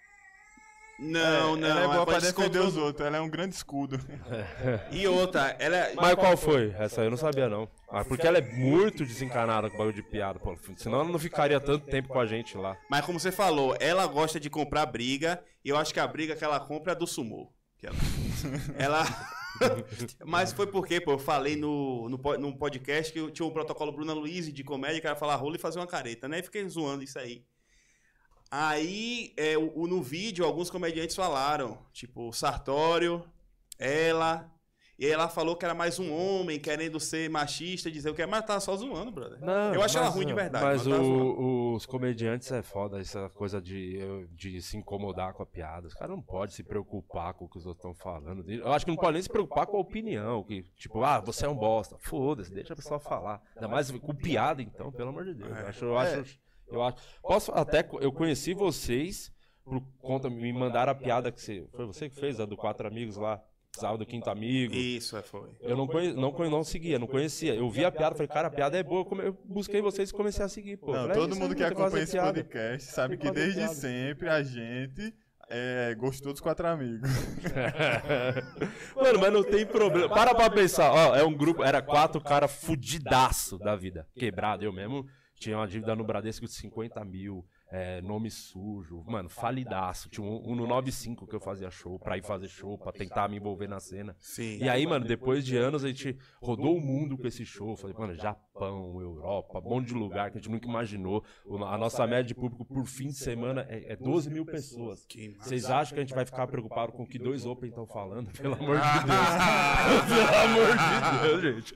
Não, Ela é boa pra pode defender descontrole. os outros, ela é um grande escudo. E outra, ela é... Mas qual foi? Essa eu não sabia, não. Porque ela é muito desencanada com o bagulho de piada, pô. Senão ela não ficaria tanto tempo com a gente lá. Mas como você falou, ela gosta de comprar briga, e eu acho que a briga que ela compra é do sumô. Que ela... Mas foi porque, pô, eu falei num podcast que tinha um protocolo Bruna Luiz de comédia, que era falar rola e fazer uma careta, né? E fiquei zoando isso aí. Aí, no vídeo, alguns comediantes falaram, tipo, Sartório, ela... E aí ela falou que era mais um homem querendo ser machista, dizer o que é, mas tava só zoando, brother. Não, eu acho ela mas, ruim de verdade. Mas tava zoando. os comediantes é foda, essa coisa de se incomodar com a piada. Os caras não podem se preocupar com o que os outros estão falando. Eu acho que não pode nem se preocupar com a opinião. Que, tipo, você é um bosta. Foda-se, deixa a pessoa falar. Ainda mais com piada, então, pelo amor de Deus. Eu acho. Eu conheci vocês por conta, me mandaram a piada que você. Foi você que fez, a do 4 Amigos lá? Precisava do 5º amigo. Isso, foi. Eu não seguia, não conhecia. Eu vi a piada, falei, cara, a piada é boa. Eu busquei vocês e comecei a seguir, pô. Não, Falei, todo isso mundo aí, que tem acompanha fazer esse piada. podcast sabe que Tem que fazer desde piada. sempre a gente gostou dos 4 amigos. Mano, mas não tem problema. Para pra pensar, ó, é um grupo, era 4 caras fudidaço da vida. Quebrado, eu mesmo tinha uma dívida no Bradesco de 50 mil. Nome sujo, mano, falidaço. Tinha um no 95 que eu fazia show, pra ir fazer show, pra tentar me envolver na cena. Sim. E aí, mano, depois de anos a gente rodou o mundo com esse show. Falei, mano, Japão, Europa, um monte de lugar que a gente nunca imaginou. A nossa média de público por fim de semana é 12 mil pessoas. Vocês acham que a gente vai ficar preocupado com o que 2 Open estão falando? Pelo amor de Deus. Pelo amor de Deus, gente.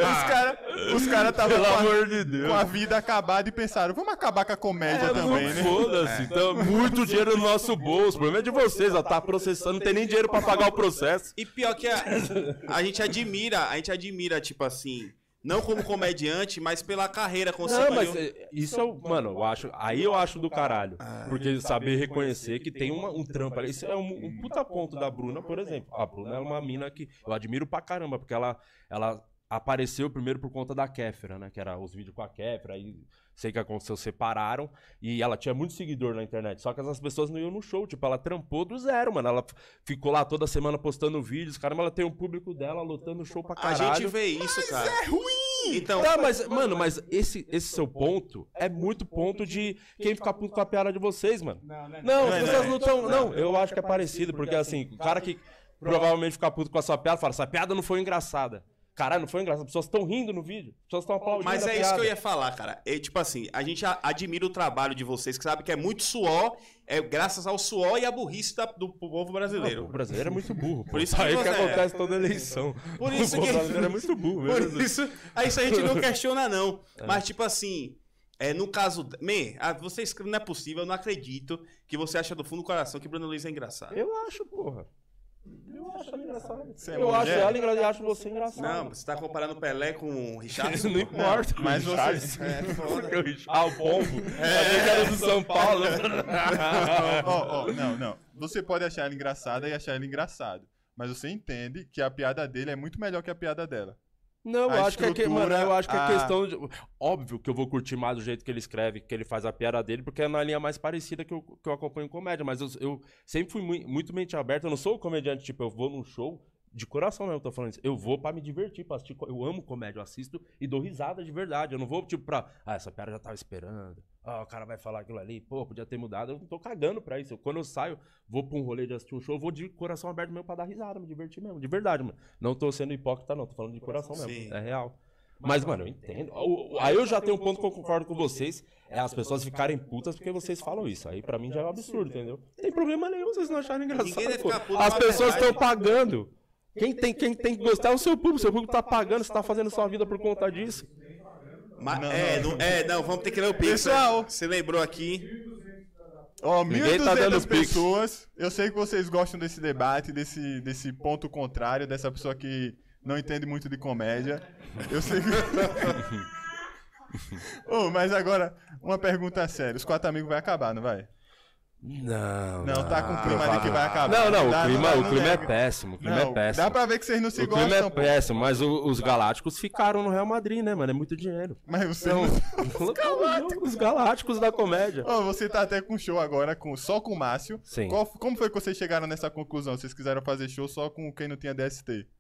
Os caras estavam Pelo amor de Deus. com a vida acabada e pensaram, vamos acabar com a comédia também, né? Foda-se, então muito dinheiro no nosso bolso. O problema é de vocês, ó, tá processando, não tem nem dinheiro pra pagar o processo. E pior que a gente admira, tipo assim, Não como comediante, mas pela carreira Não, conseguiu. mas isso mano, eu acho do caralho. Porque saber reconhecer que tem um trampo ali. Isso é um puta ponto da Bruna, por exemplo. A Bruna é uma mina que eu admiro pra caramba, porque ela apareceu primeiro por conta da Kéfera, né? Que era os vídeos com a Kéfera, aí sei que aconteceu, separaram. E ela tinha muito seguidor na internet, só que essas pessoas não iam no show. Tipo, ela trampou do zero, mano. Ela ficou lá toda semana postando vídeos. Caramba, ela tem um público dela lotando show pra A caralho. gente vê isso, cara. É ruim! Então, Tá, mas, mano, esse seu ponto é muito ponto de quem ficar puto com a piada de vocês, mano. Não, as pessoas não estão. Não, eu acho que é parecido, porque assim, o cara que provavelmente ficar puto com a sua piada fala, essa piada não foi engraçada. Caralho, não foi engraçado. As pessoas estão rindo no vídeo. As pessoas estão aplaudindo. mas a é isso piada. que eu ia falar, cara. Tipo assim, a gente admira o trabalho de vocês, que sabe que é muito suor, é graças ao suor e à burrice do povo brasileiro. O brasileiro é muito burro. Por isso aí que que você- acontece toda eleição. Por isso o que- brasileiro é muito burro. Por mesmo. isso a gente não questiona, não. Mas, tipo assim, no caso. Vocês, não é possível, eu não acredito que você acha do fundo do coração que Bruna Luiz é engraçado. Eu acho, porra. Eu acho ela engraçada. Você é Eu acho mulher? ela engraçada e acho você engraçado. Não, você tá comparando Pelé com o Richardson? Não importa. mas o você- Richardson. Porque o Richardson, o pombo. Achei que era do São Paulo. Não. Você pode achar ela engraçada e achar ele engraçado. Mas você entende que a piada dele é muito melhor que a piada dela. Não, A eu acho que estrutura, mano, eu acho que é a- questão de. Óbvio que eu vou curtir mais do jeito que ele escreve, que ele faz a piada dele, porque é na linha mais parecida que eu acompanho comédia. Mas eu sempre fui muito mente aberta. Eu não sou comediante, tipo, eu vou num show. De coração mesmo, eu tô falando isso. Eu vou pra me divertir, pra assistir. Eu amo comédia, eu assisto e dou risada de verdade. Eu não vou, tipo, essa piada eu já tava esperando. O cara vai falar aquilo ali. Pô, podia ter mudado. Eu não tô cagando pra isso. Quando eu saio, vou pra um rolê de assistir um show, eu vou de coração aberto mesmo pra dar risada, me divertir mesmo. De verdade, mano. Não tô sendo hipócrita, não. Tô falando de coração mesmo. Sim. É real. Mas, mano, eu entendo. Aí eu já tenho um ponto que eu concordo com vocês. É as pessoas ficarem putas porque vocês falam isso. Aí pra mim já é um absurdo, entendeu? Não tem problema nenhum vocês não acharem engraçado. Ninguém deve Pô. ficar puto As com a pessoas verdade. estão pagando. Quem tem que gostar é o seu público tá pagando, você tá fazendo sua vida por conta disso. Não, vamos ter que ler o Pix. Pessoal. Você lembrou aqui. Ó, Ninguém tá 1.200 dando pix. pessoas. Eu sei que vocês gostam desse debate, desse ponto contrário, dessa pessoa que não entende muito de comédia. Eu sei que... Mas agora, uma pergunta séria. Os 4 amigos vai acabar, não vai? Não, tá com o clima de que vai acabar. Não, Dá- o clima é nega. péssimo. O clima Não, é péssimo. dá pra ver que vocês não se O clima gostam, é pô. péssimo, mas os Galácticos ficaram no Real Madrid, né, mano? É muito dinheiro. Mas você Então, não... os Galácticos da comédia. Ó, você tá até com show agora, só com o Márcio. Sim. Como foi que vocês chegaram nessa conclusão? Vocês quiseram fazer show só com quem não tinha DST?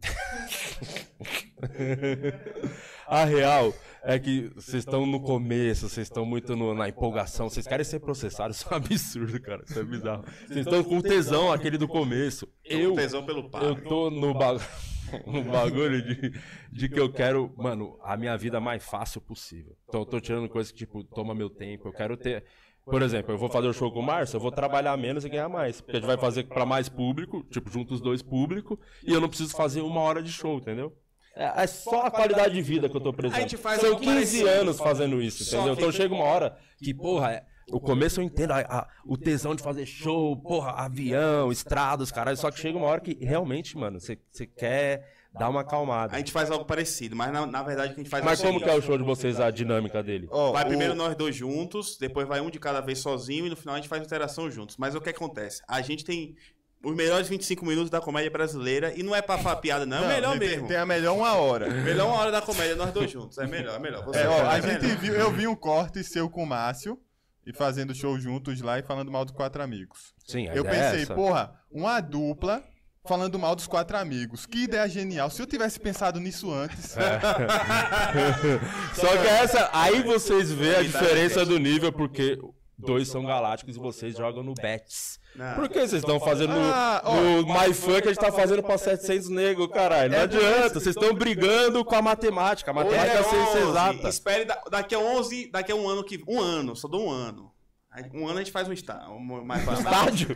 A real é que vocês estão no começo, vocês estão muito na empolgação, vocês querem ser processados, isso é um absurdo, cara, isso é bizarro. Vocês estão com tesão, aquele do começo. Eu Tesão pelo papo. eu tô no bagulho de que eu quero, mano, a minha vida mais fácil possível. Então eu tô tirando coisas que, tipo, toma meu tempo, eu quero ter... Por exemplo, eu vou fazer o show com o Márcio, eu vou trabalhar menos e ganhar mais. Porque a gente vai fazer pra mais público, tipo, junto os dois públicos, e eu não preciso fazer 1 hora de show, entendeu? É só a qualidade de vida que eu tô A precisando. gente faz São algo 15 parecido. anos fazendo isso, Só entendeu? que- Então chega uma hora que, porra, o começo eu entendo o tesão de fazer show, porra, avião, estradas, caralho. Só que chega uma hora que realmente, mano, você quer dar uma acalmada. A gente faz algo parecido, mas na verdade o que a gente faz Mas é o como seguinte. que é o show de vocês, a dinâmica dele? Ó, Vai primeiro nós dois juntos, depois vai um de cada vez sozinho e no final a gente faz interação juntos. Mas o que acontece? A gente tem os melhores 25 minutos da comédia brasileira e não é pra falar piada, não. É o melhor mesmo. Tem a melhor 1 hora. Melhor 1 hora da comédia, nós dois juntos. É melhor. Você A melhor. gente viu, eu vi um corte seu com o Márcio e fazendo show juntos lá e falando mal dos 4 amigos. Sim, a Eu ideia é pensei, essa. porra, uma dupla falando mal dos 4 amigos. Que ideia genial. Se eu tivesse pensado nisso antes. Só que aí vocês veem a diferença do nível, porque 2 são galácticos e vocês jogam no Bets. Não. Por que vocês estão fazendo ó, no MyFunk, a gente tá fazendo pra 700 negros, caralho? Não adianta, vocês estão brigando com a matemática. A matemática é ciência exata. Espere daqui a um ano Um ano, só dou 1 ano. Aí, 1 ano a gente faz um estágio. Mais fácil. Estádio?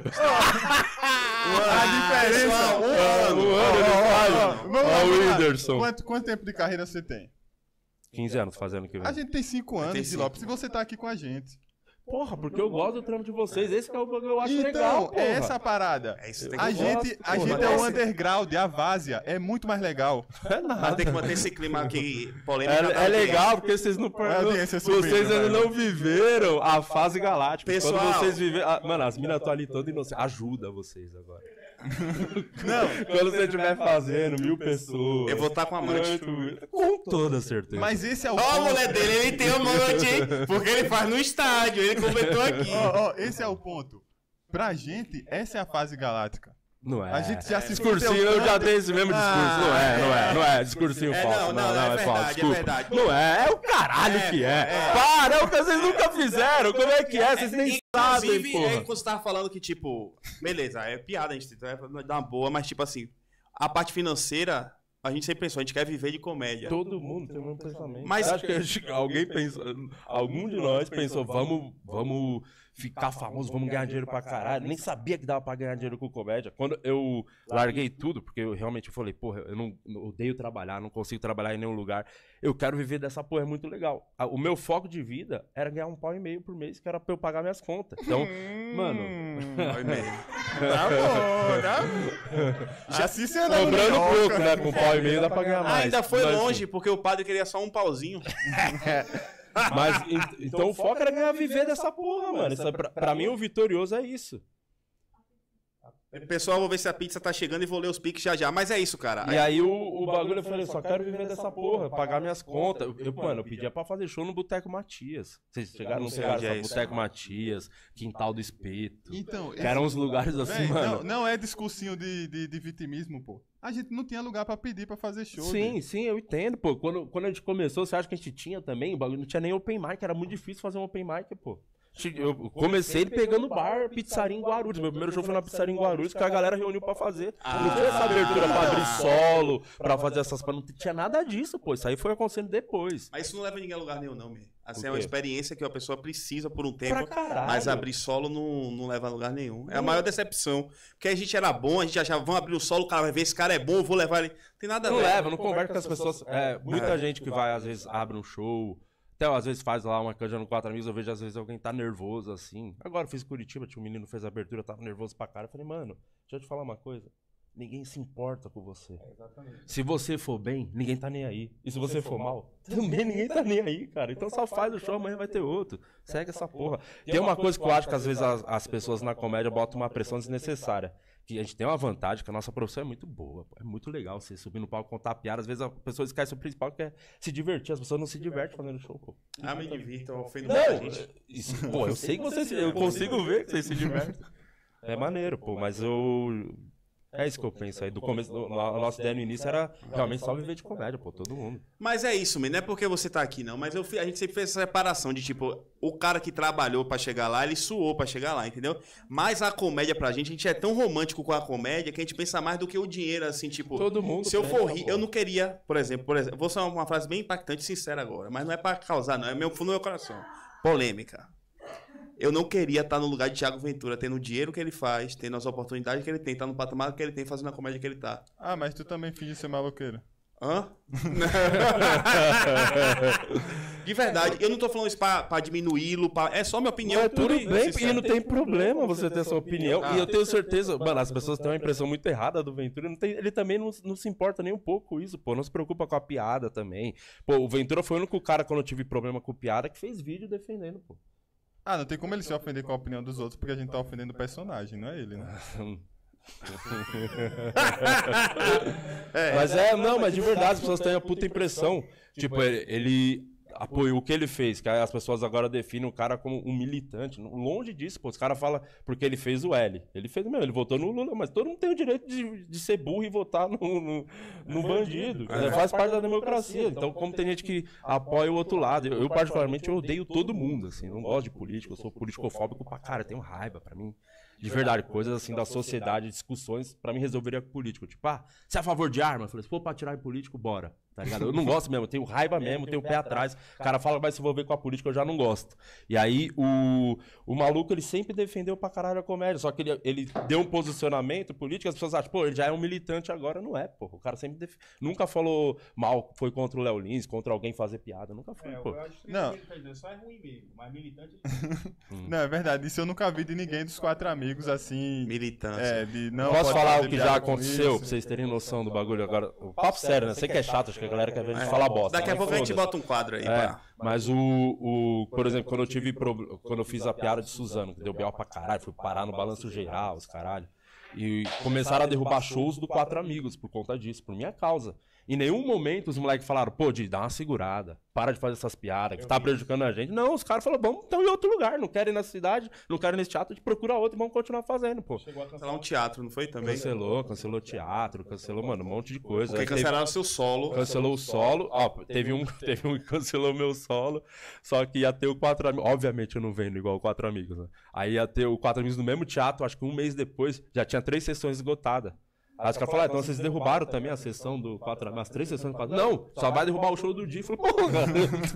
A diferença. Um ano no estádio. Vamos Ó, lá, o vamos lá. Whindersson. Quanto tempo de carreira você tem? 15 anos fazendo o que A vem. gente tem 5 anos, Tem de 5. Lopes, e você tá aqui com a gente. Porra, porque eu gosto do trampo de vocês. Esse que é o bagulho que eu acho Então, legal, porra. é essa a parada. É isso que tem que A gente é o Porra, underground, a várzea. É muito mais legal. É Mas nada. tem que manter esse clima aqui polêmico. É legal, porque vocês não audiência subindo, vocês ainda velho. não viveram a fase galáctica. Pessoal. Quando vocês viveram. Mano, as minas estão ali todas inocentes. Ajuda vocês agora. Não, Quando você estiver fazendo 1000 pessoas. Eu vou estar com amante. Com toda certeza. mas esse é o Ó, a ponto. mulher dele, ele tem amante, hein? Porque ele faz no estádio, ele comentou aqui. Ó, esse é o ponto. Pra gente, essa é a fase galáctica. Não é. A gente já se Discursinho, fudeu eu já tanto. dei esse mesmo discurso. Não é. Discursinho É, falso. não, Não, é é verdade, falso. é Desculpa. verdade. Não é o caralho que é. Para, é o que vocês nunca fizeram. Como é que é? Vocês nem sabem, Inclusive, porra. quando você tava falando que, tipo, beleza, é piada, a gente vai dar uma boa, mas, tipo assim, a parte financeira, a gente sempre pensou, a gente quer viver de comédia. Todo mundo tem o mesmo pensamento. Mas- Acho que alguém pensou, algum de nós pensou, vamos ficar famoso, vamos ganhar dinheiro pra caralho. Nem sabia que dava pra ganhar dinheiro com comédia. Quando eu larguei tudo, porque eu realmente falei, porra, eu odeio trabalhar, não consigo trabalhar em nenhum lugar. Eu quero viver dessa porra, é muito legal. O meu foco de vida era ganhar £1,5 por mês, que era pra eu pagar minhas contas. Então, mano, Tá bom, tá? Já se você não sobrando pouco, né? Com £1,5 dá pra ganhar mais. Ainda foi Mas, longe, porque o padre queria só um pauzinho. Mas, então o foco era ganhar viver dessa porra, mano. Isso, pra mim, o vitorioso é isso. Pessoal, vou ver se a pizza tá chegando e vou ler os piques já já. Mas é isso, cara. E aí o bagulho, eu falei, só quero viver dessa porra, pagar minhas contas. Mano, eu pedia pra fazer show no Boteco Matias. Vocês chegaram, não sei chegaram, onde é isso. Boteco Matias, Quintal do Espeto. Então, Que eram uns lugares assim, véi, mano. não é discursinho de vitimismo, pô. A gente não tinha lugar pra pedir pra fazer show. Sim, sim, eu entendo, pô. Quando a gente começou, você acha que a gente tinha também? O bagulho não tinha nem open mic, era muito difícil fazer um open mic, pô. Eu comecei pegando bar, pizzaria em Guarulhos. Meu primeiro show foi na pizzaria em Guarulhos, que a galera reuniu pra fazer. Não tinha essa abertura pra abrir solo, pra fazer essas... Não tinha nada disso, pô. Isso aí foi acontecendo depois. Mas isso não leva ninguém a lugar nenhum, não, meu. Assim, O é uma quê? experiência que a pessoa precisa por um Pra tempo. caralho. Mas abrir solo não leva a lugar nenhum. É a maior decepção. Porque a gente era bom, a gente achava, vamos abrir o solo, o cara vai ver, esse cara é bom, eu vou levar ele. Tem nada a Não ver. leva, não conversa com as pessoas. Muita gente que vai, às vezes, abre um show. Até às vezes faz lá uma canja no 4 Amigos, eu vejo às vezes alguém tá nervoso assim. Agora eu fiz Curitiba, tinha um menino que fez a abertura, eu tava nervoso pra cara. Eu falei, mano, deixa eu te falar uma coisa. Ninguém se importa com você. Se você for bem, ninguém tá nem aí. E se você for mal, também ninguém tá nem aí, cara. Então só faz o show, amanhã vai ter outro. Segue essa porra. Tem uma coisa que eu acho que às vezes as pessoas na comédia botam uma pressão desnecessária. Que a gente tem uma vantagem, que a nossa profissão é muito boa. Pô. É muito legal você subir no palco, contar piada. Às vezes a pessoa esquece o principal, que é se divertir. As pessoas não se divertem fazendo show, pô. Ah, me divirta, eu ofendo Não, muita gente. isso, pô, eu sei que eu consigo ver que vocês se divertem. É maneiro, pô, mas eu... É isso que eu penso aí. Do começo, a nossa ideia no início era realmente só viver de comédia, pô, todo mundo. Mas é isso, man. Não é porque você tá aqui, não. Mas a gente sempre fez essa separação de, tipo, o cara que trabalhou pra chegar lá, ele suou pra chegar lá, entendeu? Mas a comédia pra gente, a gente é tão romântico com a comédia que a gente pensa mais do que o dinheiro, assim, tipo... Todo mundo Se eu pensa, for rir, pô. eu não queria, por exemplo, vou usar uma frase bem impactante e sincera agora, mas não é pra causar, não. É meu fundo do meu coração. Polêmica. Eu não queria estar no lugar de Thiago Ventura, tendo o dinheiro que ele faz, tendo as oportunidades que ele tem, tá no patamar que ele tem, fazendo a comédia que ele tá. Ah, mas tu também finge ser maloqueiro. Hã? De verdade, eu não tô falando isso pra diminuí-lo, é só minha opinião. Mas tudo pura bem, sincera. e não tem problema você ter sua opinião. E eu tenho certeza, mano, as pessoas têm uma impressão muito errada do Ventura. Ele também não se importa nem um pouco com isso, pô. Não se preocupa com a piada também. Pô, o Ventura foi o único cara, quando eu tive problema com piada, que fez vídeo defendendo, pô. Ah, não tem como ele se ofender com a opinião dos outros, porque a gente tá ofendendo o personagem, não é ele, né? Mas mas de verdade, as pessoas têm a puta impressão. Tipo, ele apoiou o que ele fez, que as pessoas agora definem o cara como um militante. Longe disso, pô. Os caras falam porque ele fez o L. Ele fez mesmo, ele votou no Lula, mas todo mundo tem o direito de ser burro e votar no bandido. Faz parte da democracia. Então, como tem gente que apoia o outro lado, eu particularmente eu odeio todo mundo, assim. Não gosto de político, eu sou politicofóbico pra cara, eu tenho raiva pra mim. De verdade, coisas assim da sociedade, discussões, pra mim resolveria com político. Tipo, você é a favor de arma? Eu falei, se for pra atirar em político, bora. Tá ligado? Eu não gosto mesmo, eu tenho raiva mesmo, tenho o pé atrás. O cara fala que vai se envolver com a política, eu já não gosto. E aí, o maluco, ele sempre defendeu pra caralho a comédia. Só que ele deu um posicionamento político, as pessoas acham, pô, ele já é um militante agora. Não é, pô. O cara sempre nunca falou mal, foi contra o Léo Lins, contra alguém fazer piada. Nunca foi, pô. Eu acho que Não. só é ruim mesmo, mas militante... Não, é verdade. Isso eu nunca vi de ninguém dos 4 amigos, assim... Militância. De não Posso pode falar fazer o que piada já com aconteceu, isso. pra vocês terem noção do bagulho agora? O papo sério, né? Sei que é chato, acho que a galera quer ver a gente falar bosta. Daqui a mas pouco a gente foda-se. bota um quadro aí. É, Pá. mas por exemplo, quando eu fiz a piada de Suzano, que deu B.O. pra caralho, fui parar no Balanço Geral, os caralho. E começaram a derrubar shows do 4 Amigos por conta disso, por minha causa. Em nenhum momento os moleques falaram, pô, Di, dá uma segurada, para de fazer essas piadas, que tá prejudicando a gente. Não, os caras falaram, vamos então em outro lugar, não querem ir na cidade, não querem ir nesse teatro, a gente procura outro e vamos continuar fazendo, pô. Chegou a Cancelar cancelar um teatro, não foi também? Cancelou teatro, cancelou, mano, um monte de coisa. Porque Aí teve- cancelaram seu solo. Cancelou o solo. Ó, teve um que cancelou meu solo. Só que ia ter o 4 Amigos. Obviamente eu não vendo igual o 4 Amigos, né? Aí ia ter o 4 Amigos no mesmo teatro. Acho que um mês depois já tinha 3 sessões esgotadas. Aí os caras falaram, então vocês derrubaram também a sessão do 4 Amigos, as 3 sessões do 4 Amigos. Não, só vai derrubar o show do Di. Eu falei, porra.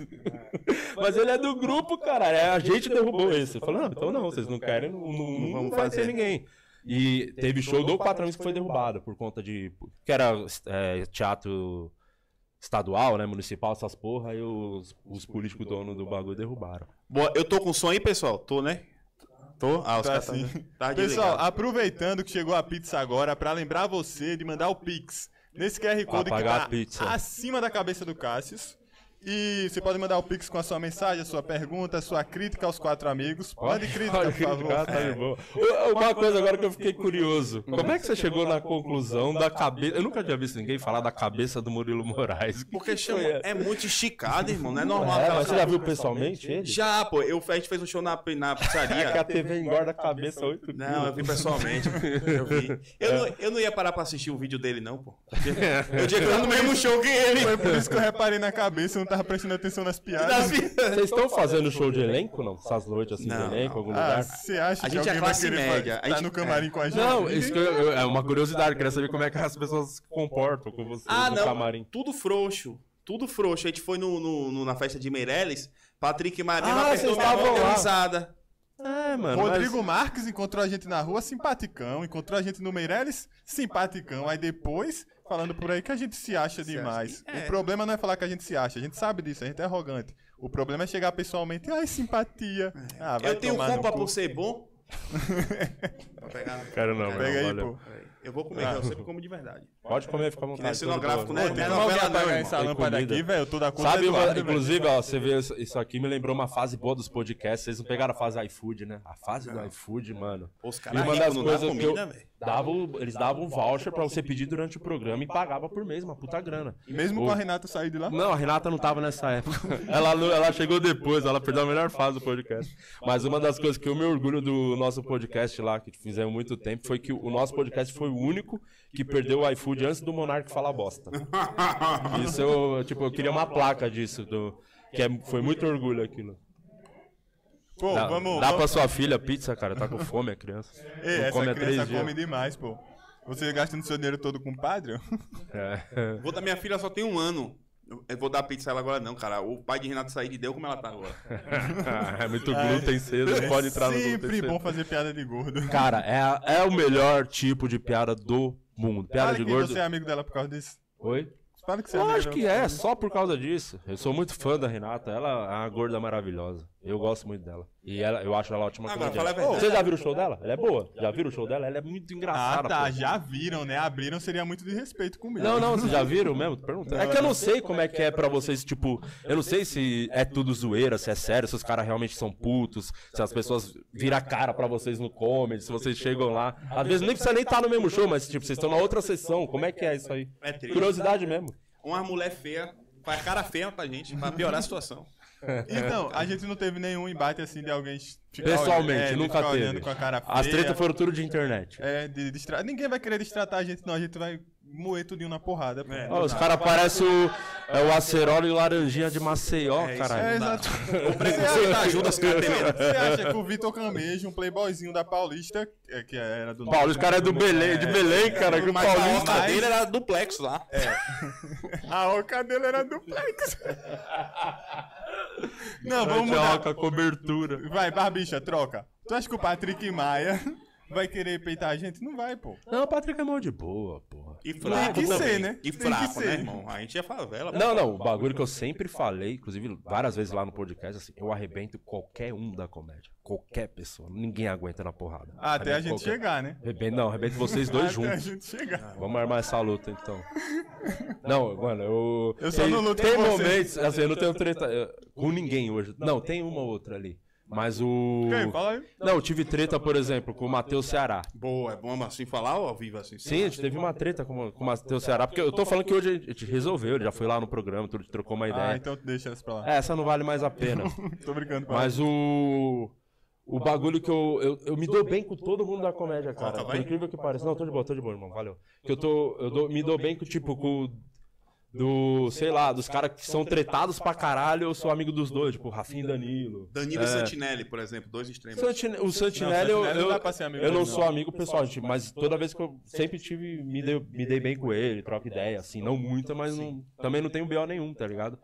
Mas ele é do grupo, cara. A gente derrubou esse. Eu falei, não, então não, vocês não querem, não vamos vai fazer. ter ninguém. E teve show do 4 Amigos que foi derrubado por conta de. Que era teatro estadual, né? Municipal, essas porra, e os políticos donos do bagulho derrubaram. Boa, eu tô com som aí, pessoal? Tô, né? Tô? Ah, os Tá caras assim. tá Pessoal, desligado. aproveitando que chegou a pizza agora, pra lembrar você de mandar o Pix nesse QR Code que pagar a tá pizza. acima da cabeça do Cássius. E você pode mandar o Pix com a sua mensagem, a sua pergunta, a sua crítica aos 4 Amigos. Mande crítica, por favor. Tá de boa. Uma coisa agora que eu fiquei curioso. Como é que você chegou na conclusão da cabeça... Eu nunca tinha visto ninguém falar da cabeça do Murilo Moraes. Porque chama, é muito esticado, irmão. Não é normal. É, aquela mas você já viu pessoalmente ele? Já, pô. A gente fez um show na É que pizzaria. a TV engorda a cabeça 8 Não, eu vi pessoalmente. Eu vi. Eu não ia parar pra assistir o vídeo dele, não, pô. Eu tinha que estar no mesmo show que ele. Foi por isso que eu reparei na cabeça, eu não tava prestando atenção nas piadas. Vocês estão fazendo show de elenco, não? Essas noites assim Não, de elenco, em algum Ah, lugar? você acha A que gente é alguém vai classe querer média. estar A gente- no camarim com a gente? Não, isso que é uma curiosidade, queria saber como é que as pessoas se comportam com você Ah, no não. camarim. Tudo frouxo. Tudo frouxo. A gente foi na festa de Meirelles. Patrick e Maria Ah, apertou vocês minha mão e estavam deu lá. risada. É, mano. Rodrigo Marques encontrou a gente na rua, simpaticão. Encontrou a gente no Meirelles, simpaticão. Aí depois, falando por aí que a gente se acha demais. É. O problema não é falar que a gente se acha, a gente sabe disso, a gente é arrogante. O problema é chegar pessoalmente, ai, simpatia. Ah, vai Eu tenho tomar no culpa cu. por ser bom? Vou pegar. Quero não, Pega aí, valeu. pô. Eu vou comer, que eu sempre como de verdade. Pode comer, fica à Que nem vontade. cenográfico, né? Pô, Não tem é como alguém novela não, apagar irmão. essa Tem lâmpada comida. aqui, velho? Eu tô da conta Sabe, do Eduardo, velho. inclusive, ó, você vê isso aqui me lembrou uma fase boa dos podcasts. Vocês não pegaram a fase iFood, né? A fase do iFood, mano. Pô, os E caras uma ricos das não dá coisas que eu comida, velho. eles davam um voucher pra você pedir durante o programa e pagava por mês, uma puta grana. Mesmo com a Renata sair de lá? Não, a Renata não tava nessa época. Ela chegou depois, ela perdeu a melhor fase do podcast. Mas uma das coisas que eu me orgulho do nosso podcast lá, que fizemos muito tempo, foi que o nosso podcast foi o único que perdeu o iFood antes do Monark falar bosta. Isso eu queria uma placa disso, foi muito orgulho aquilo. Pô, Dá vamos... pra sua filha pizza, cara, tá com fome a criança. Ei, Não essa come há criança 3 dias. come demais, pô. Você gastando seu dinheiro todo com padre? É. Vou dar minha filha só tem 1 ano. Eu vou dar pizza a ela agora não, cara. O pai de Renato Said deu como ela tá agora. É muito glúten cedo, não pode entrar no glúten Sempre cedo. bom fazer piada de gordo. Cara, é o melhor tipo de piada do mundo. Piada Fala de que gordo. você é amigo dela por causa disso. Oi? Fala que você é Eu amigo acho dela que por causa é, disso. só por causa disso. Eu sou muito fã da Renata, ela é uma gorda maravilhosa. Eu gosto muito dela. E eu acho ela ótima Agora, comediante. fala a verdade. Vocês já viram o show dela? Ela é boa. Já viram o show dela? Ela é muito Ah, engraçada. tá. pô. Já viram, né? Abriram, seria muito de respeito comigo. Não, vocês já viram mesmo? Pergunta. É que eu não sei como é que é pra vocês, tipo, eu não sei se é tudo zoeira, se é sério, se os caras realmente são putos, se as pessoas viram a cara pra vocês no comedy, se vocês chegam lá. Às vezes nem precisa nem estar no mesmo show, mas tipo, vocês estão na outra sessão. Como é que é isso aí? É triste. Curiosidade mesmo. Uma mulher feia, faz cara feia pra gente, pra piorar a situação. Então, a gente não teve nenhum embate assim de alguém ficar Pessoalmente, olhando, de nunca ficar teve. olhando com a cara feia. As tretas foram tudo de internet. Ninguém vai querer destratar a gente, não. A gente vai moer tudinho na porrada. Pô. Ó, os caras parecem o Acerola e o Laranjinha de Maceió, caralho. Exato. O preconceito ajuda os caras a terem. Você acha que o Vitor Camejo, um playboyzinho da Paulista, que era do... Paulista, o cara é do Belém, de Belém, cara, que o Mas a Paulista... oca dele era duplex lá. A oca dele era duplex. Não, vamos mudar. com a cobertura. Vai, Barbicha, troca. Tu acha que o Patrick Maia vai querer peitar a gente? Não vai, pô. Não, o Patrick é mão de boa, porra. E fraco Tem que também. ser, né? E Tem fraco, que ser. né, irmão? A gente é favela. pô. Não, o bagulho que eu sempre falei, inclusive várias vezes lá no podcast, assim, eu arrebento qualquer um da comédia. Qualquer pessoa. Ninguém aguenta na porrada. Até a Arrebento gente chegar, né? Arrebento vocês dois Até a juntos. gente chegar. Vamos armar essa luta, então. Não, mano, Eu só não luto tem com você. momentos, assim, eu não tenho treta com ninguém hoje. Não, tem uma ou outra ali. Mas o... Quem? Fala aí. Não, eu tive treta, por exemplo, com o Matheus Ceará. Boa, é bom assim falar ou ao vivo assim? Sim, a gente teve uma treta com o Matheus Ceará, porque eu tô falando que hoje a gente resolveu, ele já foi lá no programa, tudo, trocou uma Ah, ideia. então deixa essa pra lá. Essa não vale mais a pena. Tô brincando com Mas o bagulho que eu me dou bem com todo mundo da comédia, cara. Tá Por bem? incrível que pareça. Não, tô de boa, irmão, valeu. Que me dou bem com, tipo, sei lá, dos caras que são tretados pra caralho, eu sou amigo dos dois, tipo, Rafinha e Danilo. Danilo e Santinelli, por exemplo, dois extremos. O Santinelli, não dá pra ser amigo eu não dele, sou amigo pessoal, gente, mas toda vez que eu sempre me dei bem com ele, troco ideia, assim, não muita, mas também não tenho BO nenhum, tá ligado?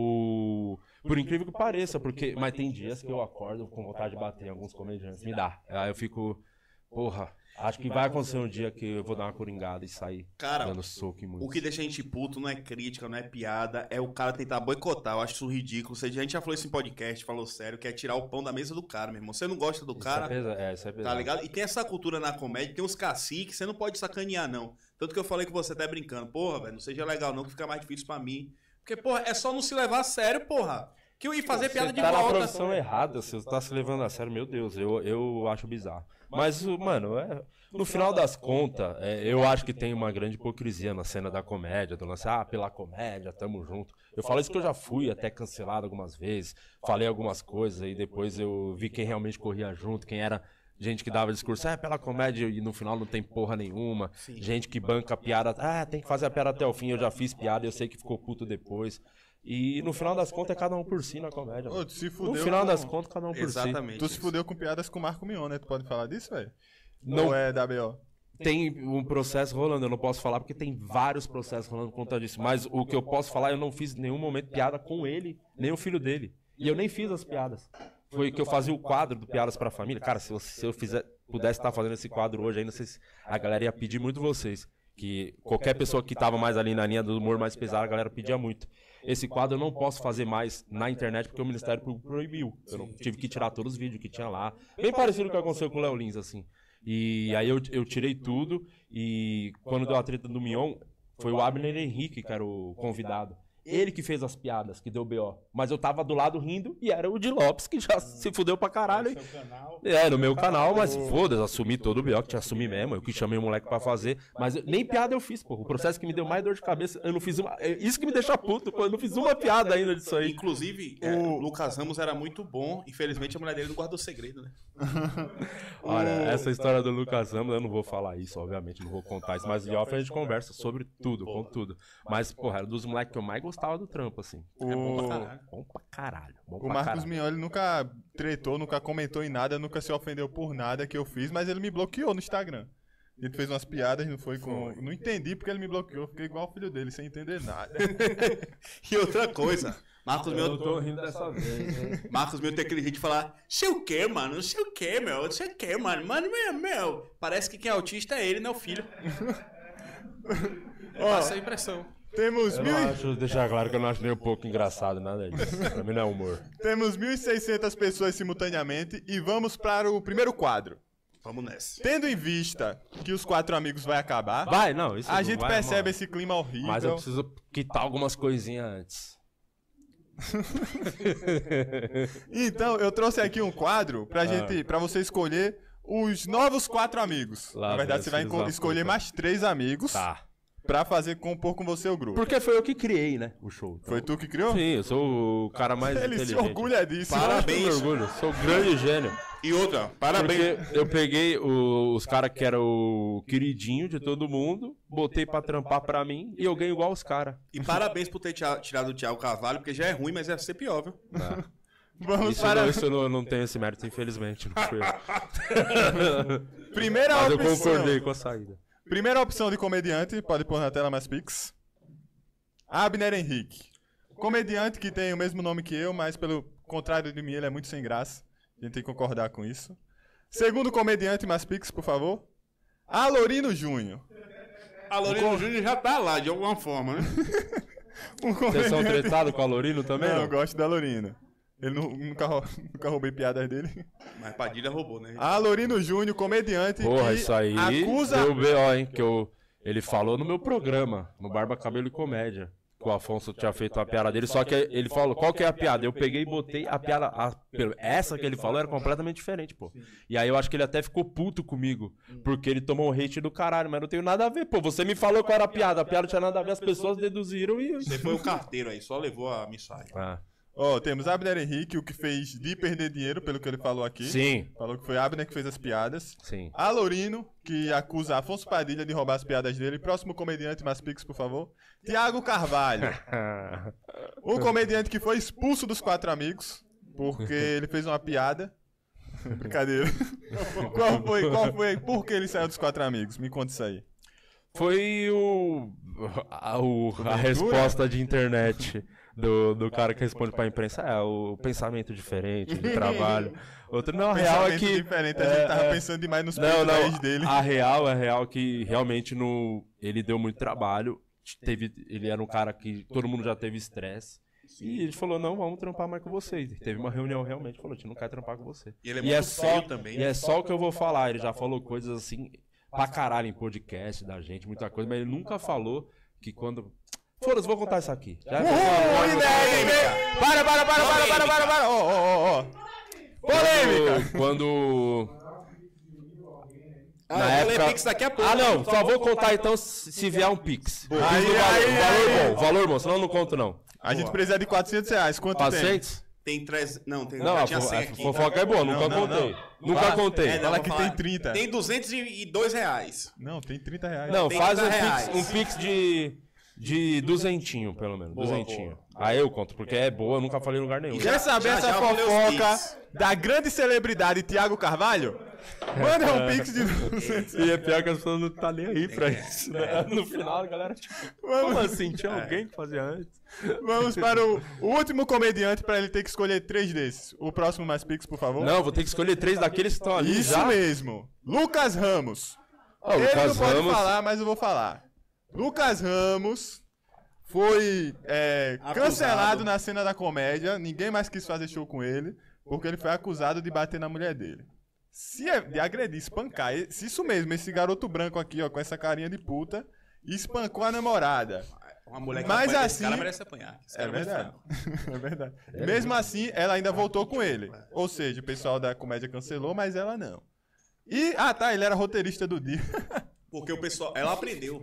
Por incrível que pareça, mas tem dias que eu acordo com vontade de bater em alguns comediantes, me dá. Aí eu fico, porra, acho que vai acontecer um dia que eu vou dar uma coringada e sair Cara, dando soco em muito. O que deixa a gente puto não é crítica, não é piada, é o cara tentar boicotar. Eu acho isso ridículo. A gente já falou isso em podcast, falou sério, que é tirar o pão da mesa do cara, meu irmão. Você não gosta do cara, Isso é pesado. tá ligado? E tem essa cultura na comédia, tem uns caciques, você não pode sacanear, não. Tanto que eu falei com você até brincando, porra, velho, não seja legal não, que fica mais difícil pra mim. Porque, porra, é só não se levar a sério, porra. Que eu ia fazer piada de Você tá na volta. profissão errada, você tá se levando a sério, meu Deus, eu acho bizarro. Mas, mano, no final das contas, eu acho que tem uma grande hipocrisia na cena da comédia, do lance, pela comédia, tamo junto. Eu falo isso que eu já fui até cancelado algumas vezes, falei algumas coisas e depois eu vi quem realmente corria junto, quem era gente que dava discurso, pela comédia e no final não tem porra nenhuma. Sim. Gente que banca a piada, tem que fazer a piada até o fim, eu já fiz piada, eu sei que ficou puto depois. E no final das contas é cada um por si na comédia. Ô, tu se fudeu No final com- das contas, cada um por si. Exatamente. Tu se fudeu com piadas com o Marco Mion, né? Tu pode falar disso, velho? Não. Ou é da BO? Tem um processo rolando, eu não posso falar porque tem vários processos rolando por conta disso. Mas o que eu posso falar, eu não fiz em nenhum momento piada com ele, nem o filho dele. E eu nem fiz as piadas. Foi que eu fazia o quadro do Piadas pra Família. Cara, se eu pudesse estar fazendo esse quadro hoje ainda, a galera ia pedir muito vocês. Que qualquer pessoa que tava mais ali na linha do humor mais pesado, a galera pedia muito. Esse quadro eu não posso fazer mais na internet porque o Ministério Público proibiu. Eu não tive que tirar todos os vídeos que tinha lá. Bem parecido com o que aconteceu com o Léo Lins, assim. E aí eu tirei tudo e quando deu a treta do Mion, foi o Abner Henrique que era o convidado. Ele que fez as piadas, que deu BO. Mas eu tava do lado rindo e era o Di Lopes, que já se fudeu pra caralho. Seu canal. No meu canal, mas foda-se, assumi todo o BO, que tinha que assumir mesmo. Eu que chamei o moleque pra fazer. Mas nem piada eu fiz, pô. O processo que me deu mais dor de cabeça, eu não fiz uma. Isso que me deixa puto, pô. Eu não fiz uma piada ainda disso aí. Inclusive, o Lucas Ramos era muito bom. Infelizmente, a mulher dele não guardou segredo, né? Olha, essa história do Lucas Ramos, eu não vou falar isso, obviamente, não vou contar isso. Mas em off a gente conversa sobre tudo, com tudo. Mas, porra, era dos moleques que eu mais gostava do trampo, assim. É bom pra caralho. Bom pra caralho. Bom O pra Marcos caralho. Mion, ele nunca tretou, nunca comentou em nada, nunca se ofendeu por nada que eu fiz, mas ele me bloqueou no Instagram. Ele fez umas piadas, não foi com... Não entendi porque ele me bloqueou, fiquei igual o filho dele, sem entender nada. E outra coisa, Marcos Eu Mion, tô rindo dessa vez, né? Marcos Mion tem aquele jeito de falar, sei o quê, mano? Não sei o quê, meu? Não sei o quê, mano? Mano, meu. Parece que quem é autista é ele, não é o filho. Passa a impressão. Temos Eu não acho, deixar claro que eu não acho nem um pouco engraçado nada disso. Pra mim não é humor. Temos 1.600 pessoas simultaneamente e vamos para o primeiro quadro. Vamos nessa. Tendo em vista que os 4 amigos vai acabar, Vai, não, isso a não gente vai, percebe mano. esse clima horrível. Mas eu preciso quitar algumas coisinhas antes. Então, eu trouxe aqui um quadro pra você escolher os novos 4 amigos. Lá Na verdade, vem você vai os filhos da escolher puta. mais 3 amigos. Tá. pra compor com você o grupo. Porque foi eu que criei, né, o show. Então, Foi tu que criou? Sim, eu sou o cara mais Ele inteligente. se orgulha disso. Parabéns. Eu me orgulho, sou um grande gênio. E outra, parabéns. Porque eu peguei os caras que eram o queridinho de todo mundo, botei pra trampar pra mim e eu ganho igual os caras. E parabéns por ter tirado o Thiago Carvalho, porque já é ruim, mas ia ser pior, viu? Vamos Isso, para isso eu não tenho esse mérito, infelizmente. Não fui eu. primeira Mas eu opção. concordei com a saída. Primeira opção de comediante, pode pôr na tela mais pix. Abner Henrique. Comediante que tem o mesmo nome que eu, mas pelo contrário de mim, ele é muito sem graça. A gente tem que concordar com isso. Segundo comediante, mais pix, por favor. Alorino Júnior. A Lorena Júnior já tá lá, de alguma forma, né? Vocês são tretados com a Lorino também? Não, Não, eu gosto da Alorino. Ele nunca roubei piadas dele. Mas Padilha roubou, né? Alorino Júnior, comediante Porra, que isso aí acusa... deu B.O., hein? Ele falou no meu programa, no Barba, Cabelo e Comédia, que o Afonso tinha feito a piada dele, só que ele falou, qual que é a piada? Eu peguei e botei a piada, essa que ele falou era completamente diferente, pô. E aí eu acho que ele até ficou puto comigo, porque ele tomou um hate do caralho, mas não tem nada a ver, pô. Você me falou qual era a piada não tinha nada a ver, as pessoas deduziram e... Você foi o carteiro aí, só levou a mensagem. Ah, Ó, temos Abner Henrique, o que fez de perder dinheiro, pelo que ele falou aqui. sim, Falou que foi Abner que fez as piadas. sim. Alorino, que acusa Afonso Padilha de roubar as piadas dele. Próximo comediante, mais pix, por favor. Tiago Carvalho. Um comediante que foi expulso dos 4 amigos, porque ele fez uma piada. Brincadeira. Qual foi? Por que ele saiu dos 4 amigos? Me conta isso aí. Foi a resposta de internet do cara que responde pra imprensa. É, o pensamento diferente de trabalho. Outro, não, a real é Pensamento que... diferente, a gente tava pensando demais nos Não, peitos dele. a real é que realmente ele deu muito trabalho. Ele era um cara que todo mundo já teve estresse. E ele falou, não, vamos trampar mais com vocês. Teve uma reunião realmente, falou, a gente não quer trampar com você. E ele é E muito só, feio também. e é só o que eu vou falar. Ele já falou coisas assim pra caralho em podcast da gente, muita coisa, mas ele nunca falou que quando... Foda-se, vou contar isso aqui. Já Para! Ó. Polêmica! Quando... Ah, Na eu vou ler época- Pix daqui a pouco. Ah, não, só vou contar então se vier um Pix. Valor bom, senão eu não conto não. A gente precisa de R$400. Quanto tem? 400? Tem 3... Não, tem... Não, já a tinha 100 aqui. fofoca é boa, nunca não, contei. Nunca contei. É, não, Fala vou que falar. tem 30. Tem R$202. Não, tem R$30. Não, tem faz 30 reais. um Pix de duzentinho, pelo menos. Boa, Duzentinho. Aí eu conto, porque é boa, eu nunca falei em lugar nenhum. Quer saber Já, essa já vou ler os fofoca Pix. da grande celebridade Tiago Carvalho? Manda um Pix de 200. E é pior que as pessoas não tá nem aí pra isso, né? No final, a galera, tipo, como assim? Tinha alguém que fazia antes? Vamos para o último comediante para ele ter que escolher 3 desses. O próximo mais Pix, por favor. Não, vou ter que escolher 3 daqueles que estão ali Isso já. mesmo. Lucas Ramos. Ó, o Ele Lucas não pode Ramos- falar, mas eu vou falar. Lucas Ramos foi cancelado na cena da comédia. Ninguém mais quis fazer show com ele, porque ele foi acusado de bater na mulher dele. De agredir, espancar. Se isso mesmo, esse garoto branco aqui, ó, com essa carinha de puta, espancou a namorada. Uma mulher que Mas apanha assim- desse cara merece apanhar. Esse cara É merece verdade. apanhar. É verdade. Mesmo assim, ela ainda voltou com ele. Ou seja, o pessoal da comédia cancelou, mas ela não. E, ele era roteirista do dia. Porque o pessoal... Ela aprendeu.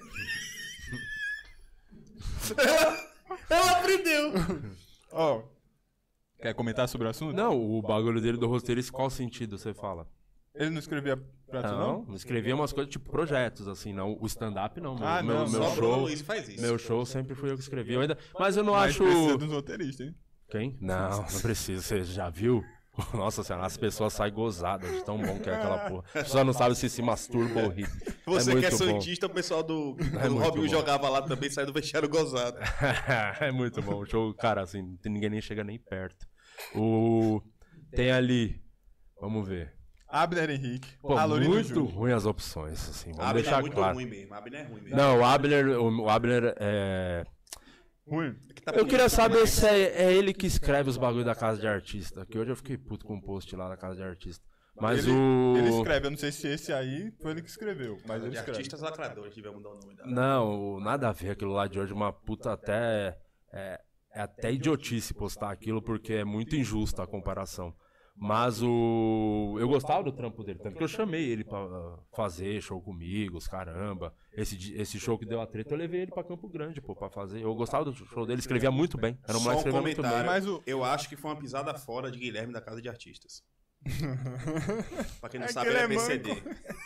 ela aprendeu. Ó, quer comentar sobre o assunto? Não, o bagulho dele do roteirista, qual sentido você fala? Ele não escrevia pra tu, não? Não, escrevia umas coisas tipo projetos, assim, não. O stand-up não. Ah, não, meu Só o Bruno show. Luiz faz isso. Meu show sempre fui eu que escrevi. Mas eu não Mas acho. precisa dos roteiristas, hein? Quem? Não precisa. Você já viu? Nossa senhora, as pessoas saem gozadas de tão bom que é aquela porra. A pessoa não sabe se masturba ou ri. Você é que é muito bom. santista, o pessoal do muito Robinho bom. jogava lá também, saiu do vestiário gozado. É muito bom. O show, cara, assim, ninguém nem chega nem perto. Tem ali. Vamos ver. Abner Henrique. Pô, Alorino muito Júnior. ruim as opções, assim. Vamos Abner é deixar muito claro. ruim mesmo. Abner é ruim mesmo. Não, o Abner é. Ruim. Que tá Eu queria bonito, saber né? se é ele que escreve os bagulho da Casa de Artista. Que hoje eu fiquei puto com o post lá da Casa de Artista. Mas Ele escreve, eu não sei se esse aí foi ele que escreveu, mas ele De escreve. artistas lacradores, tivemos mudar o nome dela. Não, nada a ver aquilo lá de hoje. Uma puta até. É até idiotice postar aquilo porque é muito injusta a comparação. Mas eu gostava do trampo dele, tanto que eu chamei ele pra fazer show comigo, os caramba. Esse show que deu a treta, eu levei ele pra Campo Grande, pô, pra fazer. Eu gostava do show dele, escrevia muito bem. Era um moleque que escrevia muito bem. Mas o... Eu acho que foi uma pisada fora de Guilherme da Casa de Artistas. Pra quem não É sabe, que ele ele é é PCD.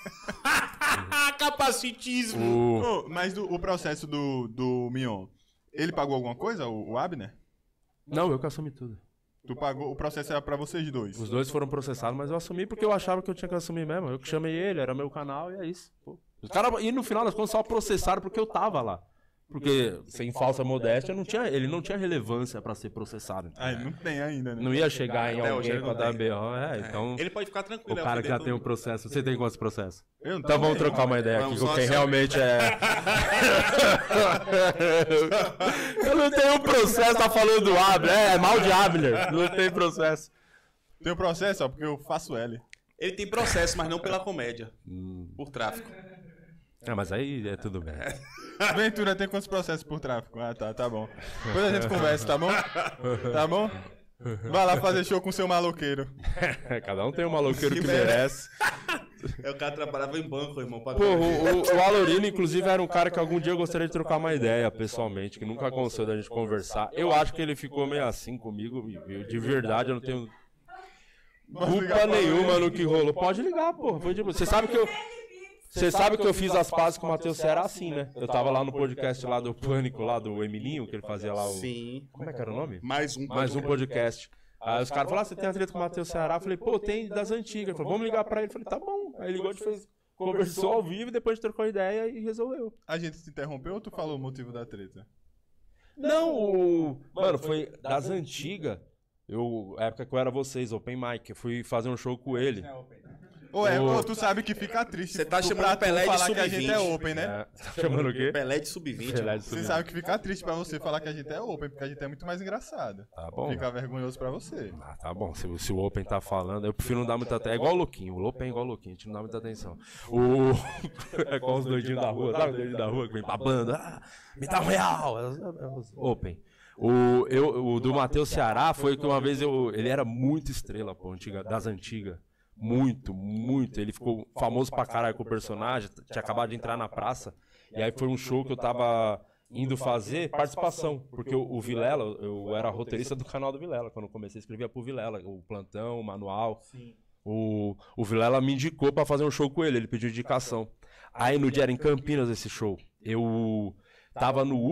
Capacitismo! Oh, mas o processo do Mion, ele pagou alguma coisa, o Abner? Não, eu que assumi tudo. Tu pagou, o processo era pra vocês dois. Os dois foram processados, mas eu assumi porque eu achava que eu tinha que assumir mesmo. Eu que chamei ele, era meu canal e é isso. Pô. Os caras, e no final das contas, só processaram porque eu tava lá. Porque, sem falsa modéstia, ele não tinha relevância pra ser processado. Ah, ele não tem ainda, né? Não ia chegar em Até hoje alguém ele pra não dar tem. BO, então... Ele pode ficar O tranquilo. cara que já tem um processo. Você tem quantos processos? Eu não Então vamos tenho. trocar uma ideia aqui Vamos com só quem saber. realmente é... Eu não tenho processo, tá falando do Abner. É mal de Abner. Não tem processo. Tem um processo, ó, porque eu faço L. Ele tem processo, mas não pela comédia. Por tráfico. Mas aí é tudo bem. Ventura tem quantos processos por tráfico? Ah, tá bom. Depois a gente conversa, tá bom? Tá bom? Vai lá fazer show com seu maloqueiro. Cada um tem um maloqueiro que merece. O cara trabalhava em banco, irmão. Pra Pô, o Alorino, inclusive, era um cara que algum dia eu gostaria de trocar uma ideia, pessoalmente, que nunca aconteceu da gente conversar. Eu acho que ele ficou meio assim comigo, de verdade, eu não tenho culpa nenhuma no que rolou. Pode ligar, pô. Você sabe que eu... Você sabe que eu fiz as pazes com o Matheus Ceará assim, né? Eu tava lá no podcast lá do Pânico, lá do Emilinho, que ele fazia lá o... Sim. Como é que era o nome? Mais um podcast. Aí os caras falaram, você tem a treta com o Matheus Ceará? Eu falei, pô, tem das antigas. Ele falou, vamos ligar pra ele. Eu falei, tá bom. Aí ligou, a gente conversou ao vivo, depois a gente trocou ideia e resolveu. A gente se interrompeu ou tu falou o motivo da treta? Não, mano, foi das antigas. A época que eu era vocês, Open Mic, eu fui fazer um show com ele. Ô, tu sabe que fica triste. Você tá tu chamando pra tu Pelé de falar que a gente é sub-20. open, né? Tá chamando o quê? Pelé de sub-20. Pelé de Você sub-20. sabe que fica triste pra você falar que a gente é open, porque a gente é muito mais engraçado. Tá bom. Fica vergonhoso pra você. Ah, tá bom. Se o Open tá falando, eu prefiro não dar muita atenção. É igual o Louquinho. O Open é igual o Louquinho, a gente não dá muita atenção. É igual os doidinhos da rua. Sabe os doidinhos da rua que vem babando? Me dá um real. Open. O do Matheus Ceará foi que uma vez ele era muito estrela, pô, das antigas. Muito. Ele ficou famoso pra caralho com o personagem. Tinha acabado de entrar na praça. E aí foi um show que eu tava indo fazer participação. Porque o Vilela, eu era roteirista do canal do Vilela. Quando eu comecei, escrevia pro Vilela. O plantão, o manual. Sim. O Vilela me indicou pra fazer um show com ele. Ele pediu indicação. Aí no dia era em Campinas esse show. Eu tava no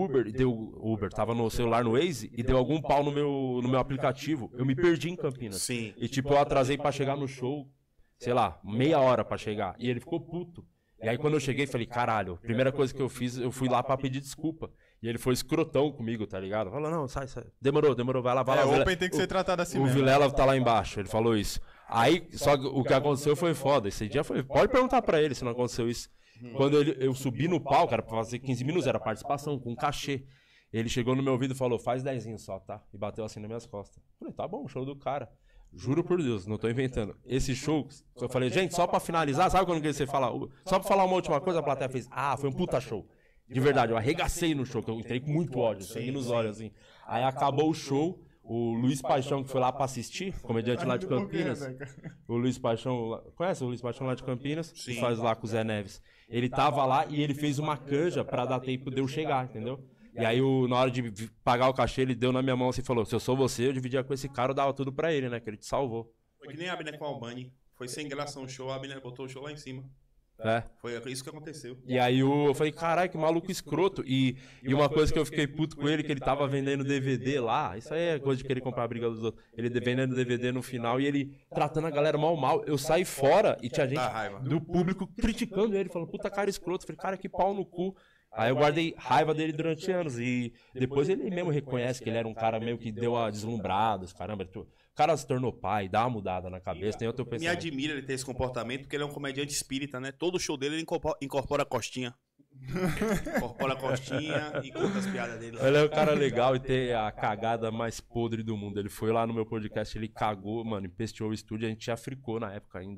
tava no celular no Waze e deu algum pau no meu aplicativo. Eu me perdi em Campinas. Sim. E tipo, eu atrasei pra chegar no show, sei lá, meia hora pra chegar. E ele ficou puto. E aí quando eu cheguei, falei, caralho, primeira coisa que eu fiz, eu fui lá pra pedir desculpa. E ele foi escrotão comigo, tá ligado? Falou, não, sai. Demorou, vai lá. O Open tem que ser tratado assim o mesmo. O Vilela tá lá embaixo, ele falou isso. Aí, só que o que aconteceu foi foda. Esse dia foi... Pode perguntar pra ele se não aconteceu isso. Quando eu subi no palco, era pra fazer 15 minutos, era participação, com cachê. Ele chegou no meu ouvido e falou, faz 10 só, tá? E bateu assim nas minhas costas. Falei, tá bom, show do cara. Juro por Deus, não tô inventando. Esse show, eu falei, gente, só pra finalizar, sabe quando você fala? Só pra falar uma última coisa, a plateia fez, foi um puta show. De verdade, eu arregacei no show, que eu entrei com muito ódio, sangue nos olhos, assim. Aí acabou o show, o Luiz Paixão, que foi lá pra assistir, comediante lá de Campinas. O Luiz Paixão, conhece o Luiz Paixão lá de Campinas? Que faz lá com o Zé Neves. Ele tava lá e ele fez uma canja pra dar tempo de eu chegar, entendeu? E aí, na hora de pagar o cachê, ele deu na minha mão assim e falou, se eu sou você, eu dividia com esse cara, eu dava tudo pra ele, né? Que ele te salvou. Foi que nem a Abner com o Albani. Foi sem graça um show, a Abner botou o show lá em cima. É. Foi isso que aconteceu. E aí eu falei, caralho, que maluco escroto. E uma coisa que eu fiquei puto com ele, que ele tava vendendo DVD lá. Isso aí é coisa de querer comprar a briga dos outros. Ele vendendo DVD no final e ele tratando a galera mal. Eu saí fora e tinha gente do público criticando ele, falando, puta cara escroto. Eu falei, cara, que pau no cu. Aí eu guardei raiva dele durante anos. E depois ele mesmo reconhece que ele era um cara meio que deu a deslumbrada. Caramba, o cara se tornou pai, dá uma mudada na cabeça, tem outro pensamento. Me admira ele ter esse comportamento, porque ele é um comediante espírita, né? Todo show dele ele incorpora a costinha. Incorpora a costinha e conta as piadas dele. Ele é um cara legal e tem a cagada mais podre do mundo. Ele foi lá no meu podcast, ele cagou, mano, empesteou o estúdio, a gente já fricou na época ainda.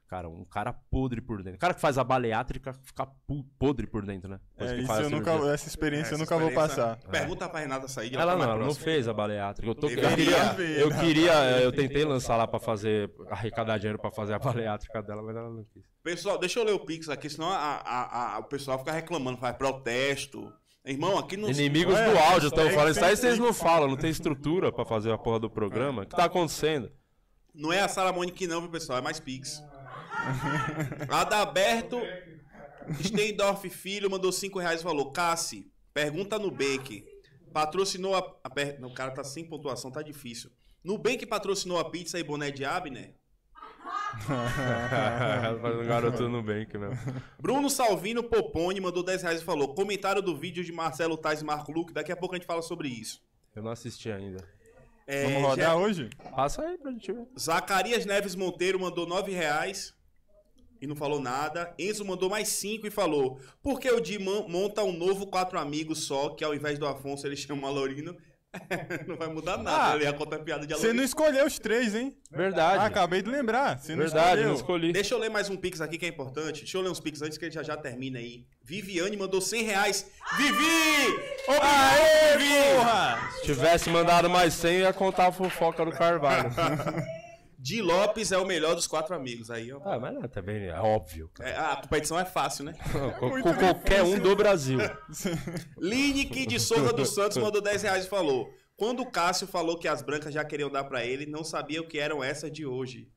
Cara, um cara podre por dentro. O cara que faz a baleátrica fica podre por dentro, né? Depois que Isso faz a eu nunca, cirurgia. essa experiência eu Essa nunca vou experiência- passar. Pergunta pra Renata Said. Ela vai não próxima. fez a baleátrica. Deveria. Eu tentei lançar lá pra fazer, arrecadar dinheiro pra fazer a baleátrica dela, mas ela não quis. Pessoal, deixa eu ler o Pix aqui, senão o pessoal fica reclamando, faz protesto. Irmão, aqui no... Inimigos do áudio estão falando, isso aí vocês não falam, não tem estrutura pra fazer a porra do programa. O que tá acontecendo? Não é a Sara Monique não, viu, pessoal? É mais Pix. Adalberto Steindorf Filho mandou R$5 e falou: Cassi, pergunta no Nubank. Patrocinou o cara tá sem pontuação, tá difícil. Nubank patrocinou a pizza e boné de Abner? Faz um garoto no Nubank mesmo. Bruno Salvino Popone mandou R$10 e falou: comentário do vídeo de Marcelo Tais e Marco Luque. Daqui a pouco a gente fala sobre isso. Eu não assisti ainda. Vamos rodar hoje? Passa aí pra gente ver. Zacarias Neves Monteiro mandou R$9 e não falou nada. Enzo mandou mais 5 e falou: por que o Di monta um novo 4 amigos só, que ao invés do Afonso ele chama o Alorino? Não vai mudar nada, ele ia contar piada de Você Alorino. não escolheu os 3, hein? Verdade. Ah, acabei de lembrar. Você não Verdade, escolheu. não escolhi. Deixa eu ler mais um Pix aqui que é importante. Deixa eu ler uns Pix antes que ele já termina aí. Viviane mandou R$100. Vivi! Aê, porra! Se tivesse mandado mais 100, eu ia contar a fofoca do Carvalho. Di Lopes é o melhor dos 4 amigos. Aí, ó. Ah, mas não, também é óbvio. Cara. A competição é fácil, né? Com qualquer um do Brasil. Lineker de Souza dos Santos mandou R$10 e falou: quando o Cássio falou que as brancas já queriam dar pra ele, não sabia o que eram essas de hoje.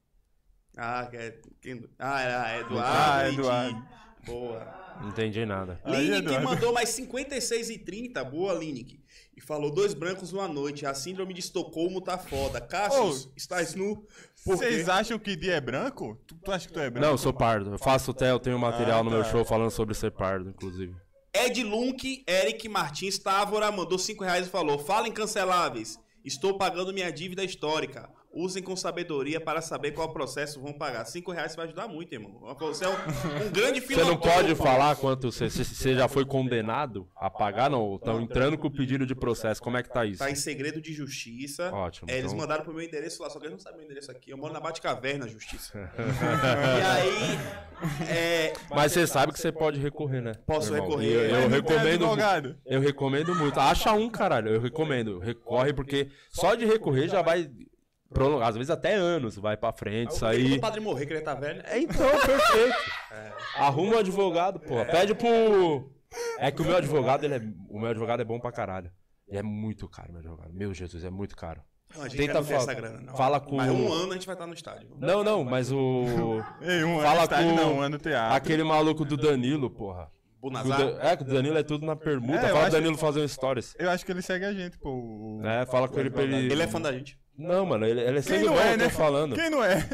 Eduardo. Eduardo. Boa. Não entendi nada. Aí, Lineker Eduardo. mandou mais 56,30. Boa, Lineker. E falou: 2 brancos numa noite. A síndrome de Estocolmo tá foda. Cássio, estás nu. Por quê? Vocês acham que Di é branco? Tu acha que tu é branco? Não, eu sou pardo. Eu faço eu tenho material no meu tá. show falando sobre ser pardo, inclusive. Ed Lunk, Eric Martins Távora mandou R$5 e falou: fala incanceláveis. Estou pagando minha dívida histórica. Usem com sabedoria para saber qual processo vão pagar. R$5 vai ajudar muito, irmão. Você é um grande Você não filósofo. pode falar quanto você já foi condenado a pagar, não? Estão entrando com o pedido de processo. Como é que tá isso? Tá em segredo de justiça. Ótimo, Eles então- mandaram pro meu endereço lá, só que eles não sabem meu endereço aqui. Eu moro na Batcaverna, justiça. E aí, Mas você sabe que você pode recorrer, né? Posso meu irmão? recorrer. E Eu, Mas não tem recomendo. advogado. Eu recomendo muito. Acha um, caralho. Eu recomendo. Recorre, porque só de recorrer já vai prolongar. Às vezes até anos. Vai pra frente, isso aí. aí. O padre morrer, que ele tá velho. É, então, perfeito. Arruma um advogado, porra. Pede pro. É que o meu advogado, o meu advogado é bom pra caralho. E é muito caro, meu advogado. Meu Jesus, é muito caro. Não, a gente Tenta não tem falar. essa grana, não. Fala com. Mas um ano a gente vai estar no estádio. Não, mas o. Ei, um Fala ano estádio com- não, um ano teatro. Aquele maluco do Danilo, porra. Bunazar. Que o Danilo é tudo na permuta. É, eu Fala o acho- Danilo fazendo stories. Eu acho que ele segue a gente, pô. o- Fala com ele pra ele. Ele é fã da gente. Não, mano, ele é Quem sangue não bom, é, eu né? tô falando. Quem não é?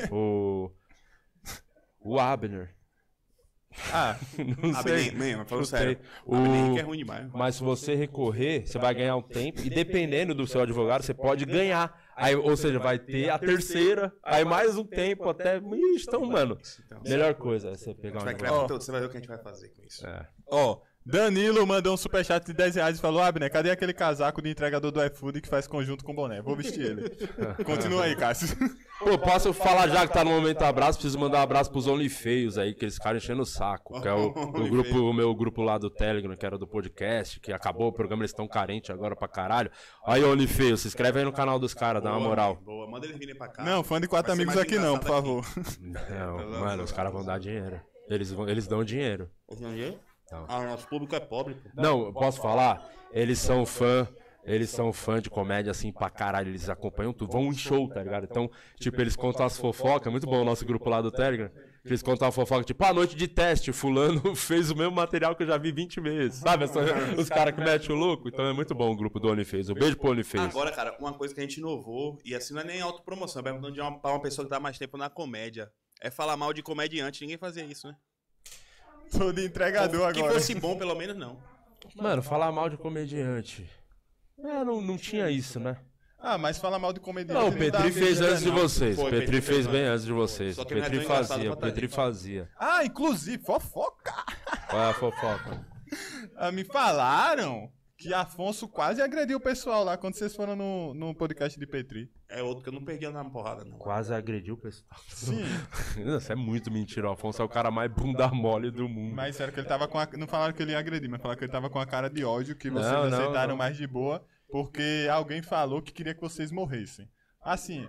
O Abner. Ah, Não sei. Abner, mas falando Não sério. sei. O Abner Henrique é ruim demais. Mas se você recorrer, você vai ganhar um tempo. E dependendo do seu advogado, você pode ganhar. Aí, ou seja, vai ter a terceira, aí mais um tempo até. Ixi, então, mano. Melhor coisa é você pegar um Vai criar advogado. conteúdo, você vai ver o que a gente vai fazer com isso. É. ó. Danilo mandou um superchat de R$10 e falou: Abner, cadê aquele casaco de entregador do iFood que faz conjunto com boné? Vou vestir ele. Continua aí, Cássio. Pô, posso falar já que tá no momento abraço? Preciso mandar um abraço pros OnlyFeios aí, que eles ficaram enchendo o saco. Que é o meu grupo lá do Telegram, que era do podcast, que acabou o programa, eles estão carentes agora pra caralho. Aí, OnlyFeios, se inscreve aí no canal dos caras, dá uma moral. Boa, manda eles virem pra cá. Não, fã de 4 Vai ser amigos mais aqui não, por engraçado favor. Não, mano, os caras vão dar dinheiro. Eles dão dinheiro. Não. Ah, o nosso público é pobre, pô. Não, eu posso falar? Eles são fã de comédia assim pra caralho, eles acompanham tudo, vão em show, tá ligado? Então, tipo, eles contam as fofocas, muito bom o nosso grupo lá do Telegram, eles contam a fofoca, tipo, noite de teste, fulano fez o mesmo material que eu já vi 20 vezes, sabe? Os caras que metem o louco, então é muito bom o grupo do OnlyFeios, um beijo pro OnlyFeios. Agora, cara, uma coisa que a gente inovou, e assim não é nem autopromoção, é perguntando pra uma pessoa que tá mais tempo na comédia, é falar mal de comediante, ninguém fazia isso, né? Tô de entregador Que agora. fosse bom, pelo menos, não. Mano, falar mal de comediante, não tinha isso, né? Ah, mas fala mal de comediante. Não, o dá Petri fez vida, antes de não. vocês, Foi, Petri fez bem antes de vocês, Só que não é Petri tão engraçado fazia, quanto a Petri gente. fazia. Ah, inclusive, fofoca. Qual é a fofoca? Ah, me falaram que Afonso quase agrediu o pessoal lá quando vocês foram no podcast de Petri. É outro que eu não perdi na porrada, não. Quase agrediu o pessoal. Sim. Isso é muito mentira. O Afonso é o cara mais bunda mole do mundo. Mas sério que ele tava com a... Não falaram que ele ia agredir, mas falaram que ele tava com a cara de ódio, que vocês Não, aceitaram mais de boa, porque alguém falou que queria que vocês morressem. Assim,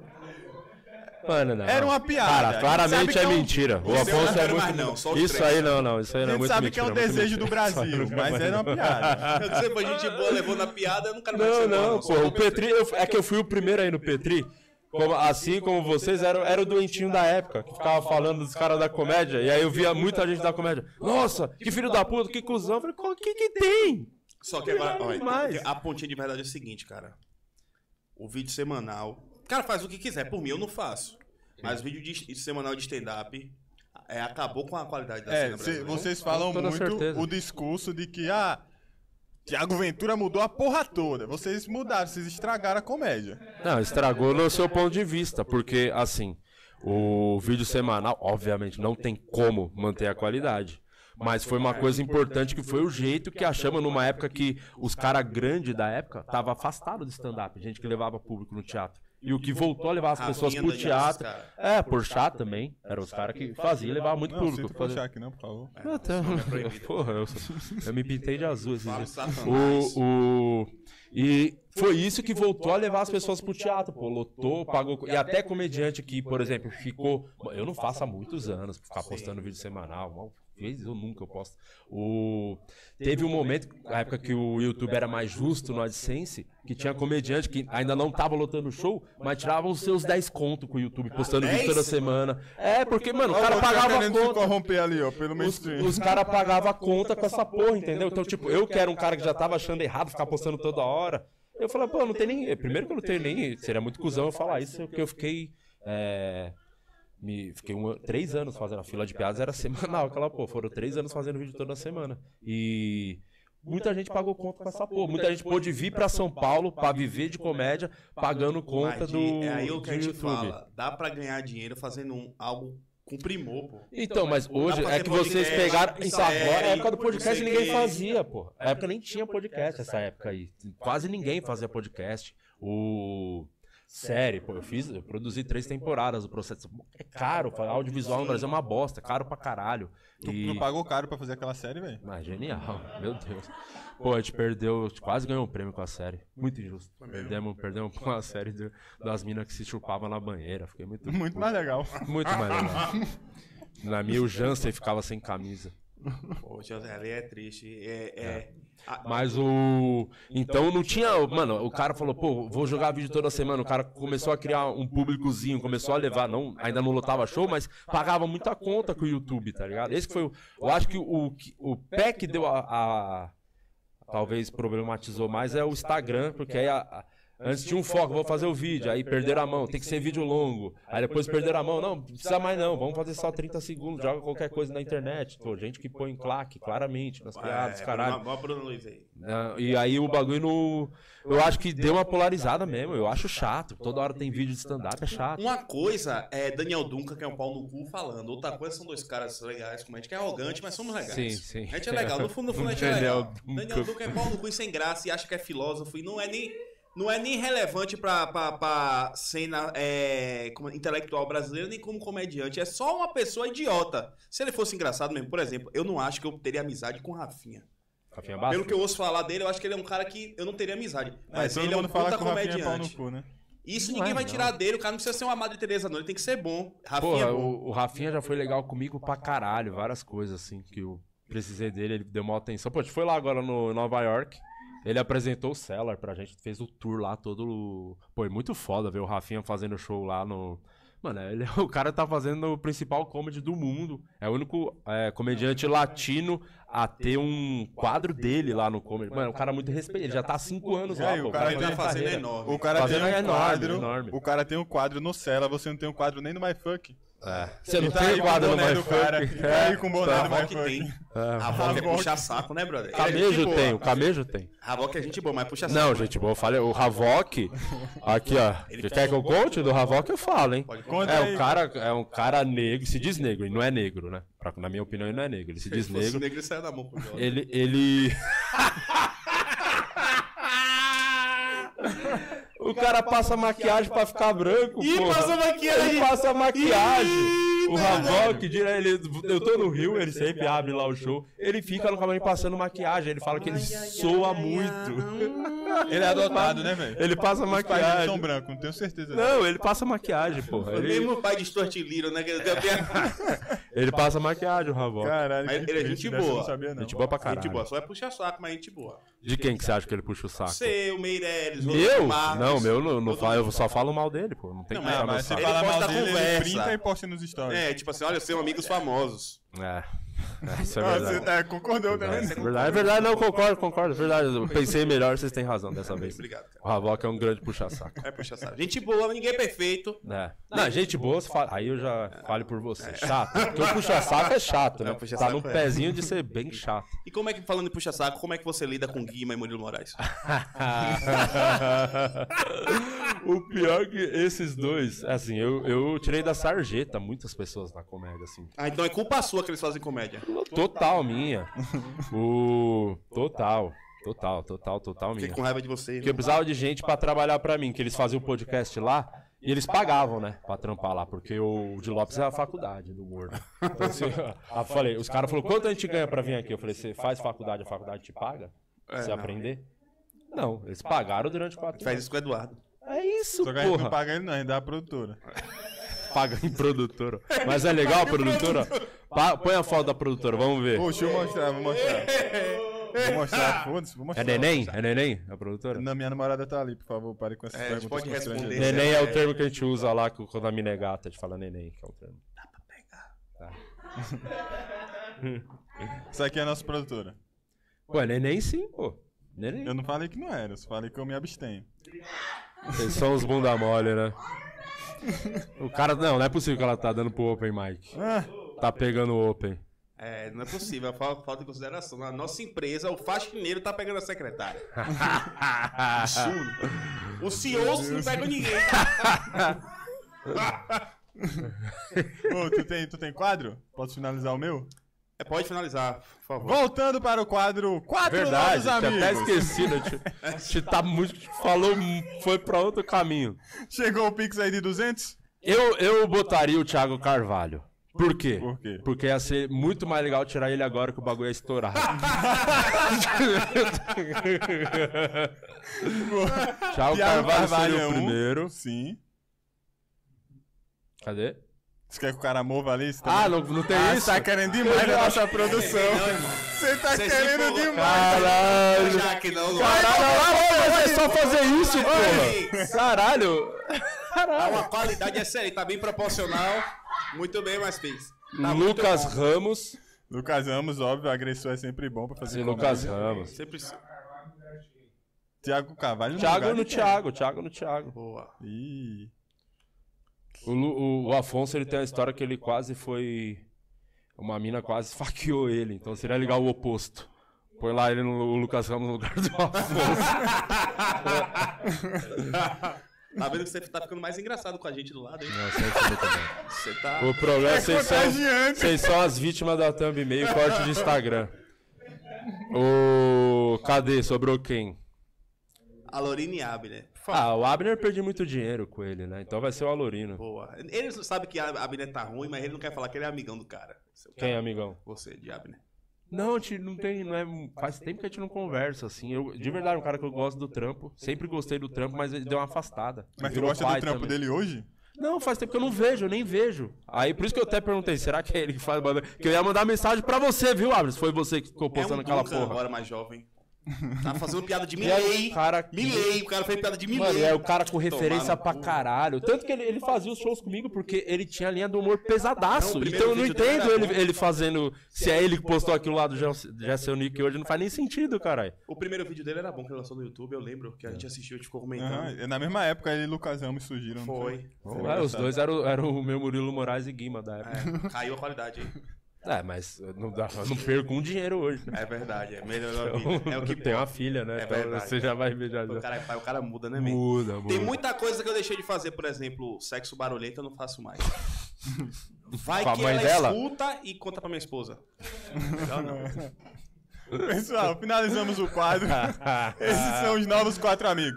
Mano, não. era uma piada. Cara, claramente é mentira. O Você Afonso não é quero mais muito... não, só os Isso três. aí não. Isso aí a não é gente muito sabe mentira. que é um desejo do Brasil, mas era uma piada. Eu disse pra gente boa, levou na piada, eu não quero mais ser Não, só pô. O os Petri... É que eu fui o primeiro aí no Petri. Assim como vocês, era o doentinho da época, que ficava falando dos caras da comédia. E aí eu via muita gente da comédia. Nossa, que filho da puta, que cuzão. Eu falei, o que tem? Só que agora, Não, olha, demais. a pontinha de verdade é o seguinte, cara. O vídeo semanal... O cara faz o que quiser, por mim eu não faço. Mas o vídeo semanal de stand-up acabou com a qualidade da cena brasileira. Vocês falam Com toda muito certeza. o discurso de que, Thiago Ventura mudou a porra toda. Vocês mudaram, vocês estragaram a comédia. Não, estragou no seu ponto de vista, porque, assim, o vídeo semanal, obviamente, não tem como manter a qualidade. Mas foi uma coisa importante que foi o jeito que achamos numa época que os caras grandes da época estavam afastados de stand-up, gente que levava público no teatro. E o que voltou a levar as pessoas pro teatro. Porchat também. Eram os caras que faziam e levavam muito Não, público. cita Porchat aqui não, por favor. Porra, eu me pintei de azul esses dias. Satanás. E foi isso que voltou a levar as pessoas pro teatro, pô. Lotou, pagou. E até comediante que, por exemplo, ficou. Eu não faço há muitos anos ficar postando vídeo semanal. Uma vez eu nunca posto. Teve um momento, na época que o YouTube era mais justo no AdSense, que tinha comediante que ainda não tava lotando show, mas tirava os seus 10 conto com o YouTube, postando vídeo toda semana. Porque, mano, o cara pagava a querendo se conta. corromper ali, ó, pelo mainstream. Os caras pagavam a conta com essa porra, entendeu? Então, tipo, eu que era um cara que já tava achando errado ficar postando toda hora. Eu falei, pô, não tem nem. Primeiro que eu não tenho nem. Seria muito cuzão eu falar isso, porque eu fiquei. Fiquei 3 anos fazendo a fila de piadas, era semanal. Foram 3 anos fazendo vídeo toda semana. E muita gente pagou conta com essa porra. Muita gente pôde vir pra São Paulo pra viver de comédia, pagando conta do aí o que a gente YouTube. fala, dá pra ganhar dinheiro fazendo algo com primor, pô. Então, mas hoje Dá pra é ter que vocês podcast, pegaram. série, Isso agora, a época do não podcast sei ninguém quê. fazia, pô. A época nem tinha podcast essa época aí. Quase ninguém fazia podcast. Série, pô, eu produzi 3 temporadas do processo. É caro, audiovisual no Brasil é uma bosta, caro pra caralho. Tu não pagou caro pra fazer aquela série, velho? Mas genial, meu Deus. Pô, a gente perdeu, quase ganhou um prêmio com a série. Muito injusto. Perdemos com a série das minas que se chupavam na banheira. Fiquei muito Mais legal. muito mais legal. Na minha, o Jansen ficava sem camisa. Pô, José, ali é triste. Mas então não tinha. Mano, o cara falou, pô, vou jogar vídeo toda semana. O cara começou a criar um públicozinho, começou a levar, ainda não lotava show, mas pagava muita conta com o YouTube, tá ligado? Esse que foi eu acho que o pé que deu talvez problematizou mais é o Instagram, porque aí antes tinha um foco, vou fazer o vídeo, aí perderam a mão, tem que ser vídeo longo. Aí depois perderam a mão, não precisa mais não, vamos fazer só 30 segundos, joga qualquer coisa na internet. Pô, gente que põe claque, claramente, nas piadas, caralho. Igual a Bruna Luiz aí. E aí o bagulho eu acho que deu uma polarizada mesmo, eu acho chato. Toda hora tem vídeo de stand-up, é chato. Uma coisa é Daniel Duncan, que é um pau no cu, falando. Outra coisa são 2 caras legais, como a gente que é arrogante, mas somos legais. Sim, sim. A gente é legal, no fundo a gente é legal. Daniel Duncan é pau no cu e sem graça e acha que é filósofo e não é nem relevante pra cena intelectual brasileira, nem como comediante. É só uma pessoa idiota. Se ele fosse engraçado mesmo, por exemplo, eu não acho que eu teria amizade com o Rafinha. Rafinha Bastos? Pelo que eu ouço falar dele, eu acho que ele é um cara que eu não teria amizade. Mas todo ele é um mundo fala puta que o Rafinha é pau no comediante. cu, né? Isso Não ninguém é, vai não. tirar dele, o cara não precisa ser uma Madre Teresa, não. Ele tem que ser bom. Rafinha Porra, é bom. o Rafinha já foi legal comigo pra caralho, várias coisas assim, que eu precisei dele, ele deu uma atenção. Pô, a gente foi lá agora no Nova York, ele apresentou o Cellar pra gente, fez o tour lá todo. Pô, é muito foda ver o Rafinha fazendo show lá no. Mano, o cara tá fazendo o principal comedy do mundo. É o único comediante latino a ter um quadro dele lá no comedy. Mano, é um cara muito respeitado. Ele já tá há 5 anos lá, pô. o cara Ele tá tem fazendo carreira. enorme. O cara Fazendo tem um enorme, quadro. enorme. O cara tem um quadro no Cela, você não tem um quadro nem no MyFuck. Você não E tá tem aí com o quadro no boné do MyFuck? cara. E tá aí com o boné do Ravok MyFuck. tem. Ravok é puxa saco, né, brother? Camejo tem, o Camejo tem. Ravok é gente boa, mas puxa saco. Não, gente boa, eu falei, o Ravok, aqui ó, quer que eu conte do Ravok? Eu falo, hein. Conta aí. É um cara negro, se diz negro, ele não é negro, né? Na minha opinião, ele não é negro, ele se diz Se fosse negro. negro, ele saiu da mão com o Jordan. Ele... O cara passa maquiagem pra ficar branco, Ih, porra. passa maquiagem. Ele passa maquiagem. Ih, O Havok, eu tô no Rio, ele sempre abre lá o show. Ele fica no camarim passando maquiagem. Ele fala que ele soa muito. Ele é adotado, né, velho? Ele passa Os pais dele maquiagem. são brancos, não tenho certeza. Não, ele passa maquiagem, porra. O mesmo pai de Stuart Little, né? Ele passa maquiagem, o Havok. Caralho, Mas que ele é triste, gente dessa eu boa. não sabia, não. Gente boa pra caralho. Gente boa, só é puxar saco, mas gente boa. De quem que você acha que ele puxa o saco? Seu, Meirelles, Meu? Marcos, Não, meu não todo falo, eu mundo. só falo mal dele, pô. Não tem Não, que puxar meu Mas se saco. Ele falar posta mal dele, ele conversa. printa e posta nos stories. É, tipo assim, olha, seus amigos famosos. Isso é Ah, verdade. você concordou também, né? É verdade, não, concordo, verdade. Eu pensei melhor, vocês têm razão dessa vez. Obrigado, cara. O Havok é um grande puxa-saco. É puxar saco. Gente boa, ninguém é perfeito. É. Não, gente boa, aí eu já falo por você. Chato. Porque o puxa-saco é chato, né? Não, puxa-saco Tá no é. pezinho de ser bem chato. E como é que, falando em puxa saco, como é que você lida com Guima e Murilo Moraes? O pior é que esses dois, assim, eu tirei da sarjeta muitas pessoas na comédia, assim. Ah, então é culpa sua que eles fazem comédia. Total minha. Total Fiquei minha. com raiva de você. Porque eu precisava de gente pra trabalhar pra mim, que eles faziam o podcast lá e eles pagavam, né, pra trampar lá, porque o de Lopes é a faculdade do humor. Né? Então, assim, eu falei, os caras falaram, quanto a gente ganha pra vir aqui? Eu falei, você faz faculdade, a faculdade te paga? Pra você não. aprender? Não, eles pagaram durante 4 Faz anos. isso com o Eduardo. É isso, Só que a gente não porra. paga ele, não, a gente dá a produtora. Paga em produtora. Mas é legal a produtora? Põe a foto da produtora, vamos ver. Poxa, eu vou mostrar. Vou mostrar, foda-se, vou É mostrar. neném? É neném a produtora? Não, minha namorada tá ali, por favor, pare com essas É, a gente perguntas pode responder. constrangedoras. Neném é o termo que a gente usa lá quando a mina é gata, a gente fala neném, que é o termo. Essa aqui é a nossa produtora. Pô, é neném sim, pô. Neném. Eu não falei que não era, eu só falei que eu me abstenho. Vocês são os bunda mole, né? O cara, não é possível que ela tá dando pro Open Mic. Ah, Tá pegando o Open. É, não é possível, falta de consideração. Na nossa empresa, o faxineiro tá pegando a secretária. O CEO não pega ninguém. ô, tu tem quadro? Posso finalizar o meu? É, pode finalizar, por favor. Voltando para o quadro Quatro Verdade, Novos tinha Amigos. até esquecido. A gente tá muito. Falou, foi pra outro caminho. Chegou o Pix aí de 200? Eu botaria o Thiago Carvalho. Por quê? Por quê? Porque ia ser muito mais legal tirar ele agora que o bagulho ia estourar. Thiago Carvalho seria é o primeiro. Sim. Cadê? Você quer que o cara mova ali? Você Ah, não tem Ah, isso? você tá querendo demais na nossa produção. Você tá Você se querendo empolgou. demais. Caralho! Já que não, Caralho, é só fazer isso, porra! Caralho! Tá uma qualidade excelente, tá bem proporcional. Muito bem, mas fez. Tá muito Lucas bom. Ramos. Lucas Ramos, óbvio, agressor é sempre bom pra fazer Sim, comédia. Lucas Ramos. Sempre. Thiago Carvalho Thiago no Thiago. Boa. Ih. O Afonso, ele tem uma história que ele quase foi... Uma mina quase esfaqueou ele, então seria legal o oposto. Põe lá ele o Lucas Ramos no lugar do Afonso. Tá vendo que você tá ficando mais engraçado com a gente do lado, hein? Não, sempre muito bem. Você tá. O problema é que contagiante. vocês são as vítimas da thumb e meio corte de Instagram. Cadê? Sobrou quem? A Lorine Abner. Por favor. Ah, o Abner perdi muito dinheiro com ele, né? Então vai ser o Alorino. Boa. Ele sabe que a Abner tá ruim, mas ele não quer falar que ele é amigão do cara. Quem é amigão? Você, de Abner. Não, a gente não tem, não é, faz tempo que a gente não conversa, assim. Eu, de verdade, um cara que eu gosto do trampo. Sempre gostei do trampo, mas ele deu uma afastada. Mas tu Virou gosta do pai trampo também. dele hoje? Não, faz tempo que eu não vejo, eu nem vejo. Aí por isso que eu até perguntei, será que é ele que faz... Que eu ia mandar mensagem pra você, viu, Abner? Se foi você que ficou postando aquela Duca porra. agora mais jovem. Tá fazendo piada de E aí, Milley. o cara... Milley, o cara fez piada de Mano, Milley. é o cara com referência Tomar pra no cu. caralho. Tanto que ele fazia os shows comigo porque ele tinha a linha do humor pesadaço. Não, o primeiro Então eu não vídeo dele entendo era bom. ele fazendo... Se é ele que postou aquilo lá do Jessel Nick hoje, não faz nem sentido, caralho. O primeiro vídeo dele era bom que ele lançou no YouTube, eu lembro que a gente assistiu, a gente ficou comentando. Aham, na mesma época ele e Lucas Ramos surgiram. não Foi. Os dois eram o meu Murilo Moraes e Guima da época. É, caiu a qualidade aí. Mas eu não perco um dinheiro hoje, né? É verdade, é melhor vida. É o que tem uma filha, né? É Então verdade. você já vai ver já. O cara muda, né, man? Muda. Tem muita coisa que eu deixei de fazer, por exemplo, sexo barulhento eu não faço mais. Vai Com a que mãe ela dela? escuta e conta pra minha esposa. Melhor não. Pessoal, finalizamos o quadro. Esses são os novos 4 amigos.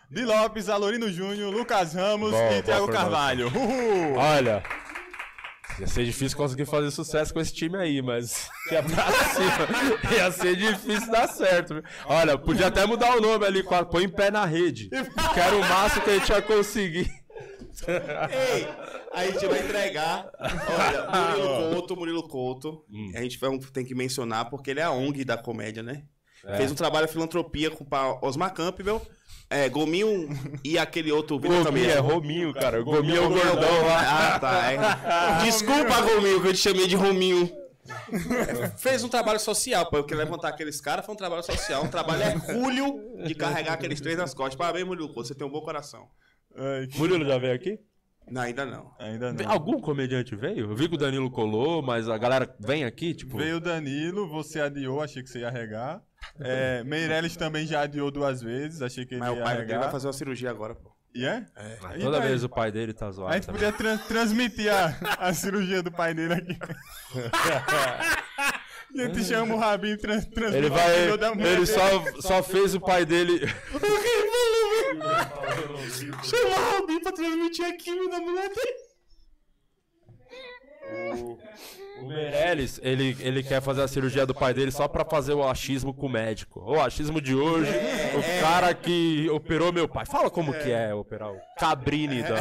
Di Lopes, Alorino Júnior, Lucas Ramos Bom, e Thiago por Carvalho. Uhul. Olha, ia ser difícil conseguir fazer sucesso com esse time aí, mas ia pra cima. Ia ser difícil dar certo. Viu? Olha, podia até mudar o nome ali, põe em pé na rede. Que era o máximo que a gente ia conseguir. Ei, a gente vai entregar. Olha, Murilo Couto. A gente tem que mencionar porque ele é a ONG da comédia, né? Fez um trabalho de filantropia com o Osmar Campbell, Gominho e aquele outro. Gominho é Rominho, cara. O Gominho é o gordão lá. Ah, tá. Desculpa, Gominho, que eu te chamei de Rominho. Fez um trabalho social, porque levantar aqueles caras foi um trabalho social. Um trabalho hercúleo de carregar aqueles três nas costas. Parabéns, Murilo Couto, você tem um bom coração. Murilo já veio aqui? Não, ainda não. Ainda não. Algum comediante veio? Eu vi que o Danilo colou, mas a galera vem aqui, tipo... Veio o Danilo, você adiou, achei que você ia regar. Meirelles também já adiou 2 vezes, achei que ele Mas ia o pai dele vai regar. fazer uma cirurgia agora, pô. E é? Mas toda vez o pai dele tá zoado. A gente também. podia transmitir a cirurgia do pai dele aqui. A gente chama o Rabinho e transmite Ele vai... Ele só fez o pai dele... Chama o Rabinho pra transmitir aqui, da mulher dele. O Meirelles, ele quer fazer a cirurgia do pai dele só pra fazer o achismo com o médico. O achismo de hoje, o cara que operou meu pai. Fala como que é operar o Cabrini da...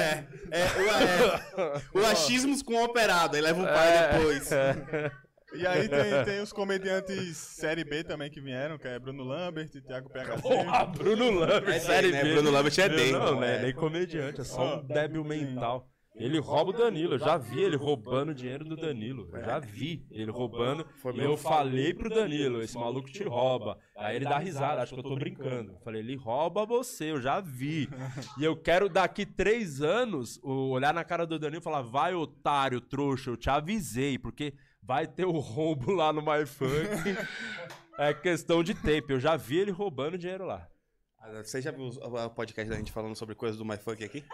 O achismo com o operado, aí leva o pai depois. E aí tem os comediantes Série B também que vieram, que é Bruno Lambert, Thiago PHC. Porra, Bruno Lambert, série né? B. Bruno Lambert é dele. Não, né? Nem comediante, é só um débil mental. Ele rouba o Danilo, eu já vi ele roubando o dinheiro do Danilo. Eu já vi ele roubando. E eu falei pro Danilo, esse maluco te rouba. Aí ele dá risada, acho que eu tô brincando. Eu falei, ele rouba você, eu já vi. E eu quero daqui 3 anos olhar na cara do Danilo e falar, vai otário, trouxa, eu te avisei, porque vai ter o roubo lá no MyFunk. É questão de tempo, eu já vi ele roubando dinheiro lá. Você já viu o podcast da gente falando sobre coisas do MyFunk aqui?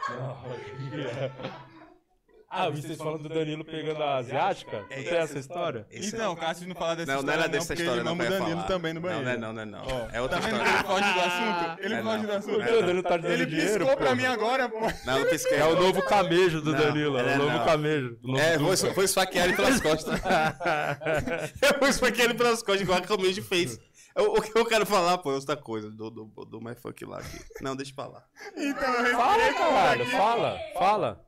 Ah, eu vi vocês falando do Danilo pegando a asiática? Não tem essa história? Então, o Cássio não fala dessa Não, história não era dessa porque história, ele não, mama que o eu ia Danilo falar. também no banheiro. Não. Ó, É outra tá vendo que história. ele foge do assunto? Ele foge do assunto. Porque o Danilo tá dando Ele dinheiro, piscou pra pô. mim agora, pô. Não, não pisquei. É o novo camejo do Não, Danilo, é o novo não. camejo. do novo Vou esfaquear ele pelas costas. Eu vou esfaquear ele pelas costas, igual a Camille fez. O que eu quero falar, pô, é outra coisa do MyFunk lá aqui. Não, deixa pra lá. Então, eu Fala, respeito caralho, aqui. fala.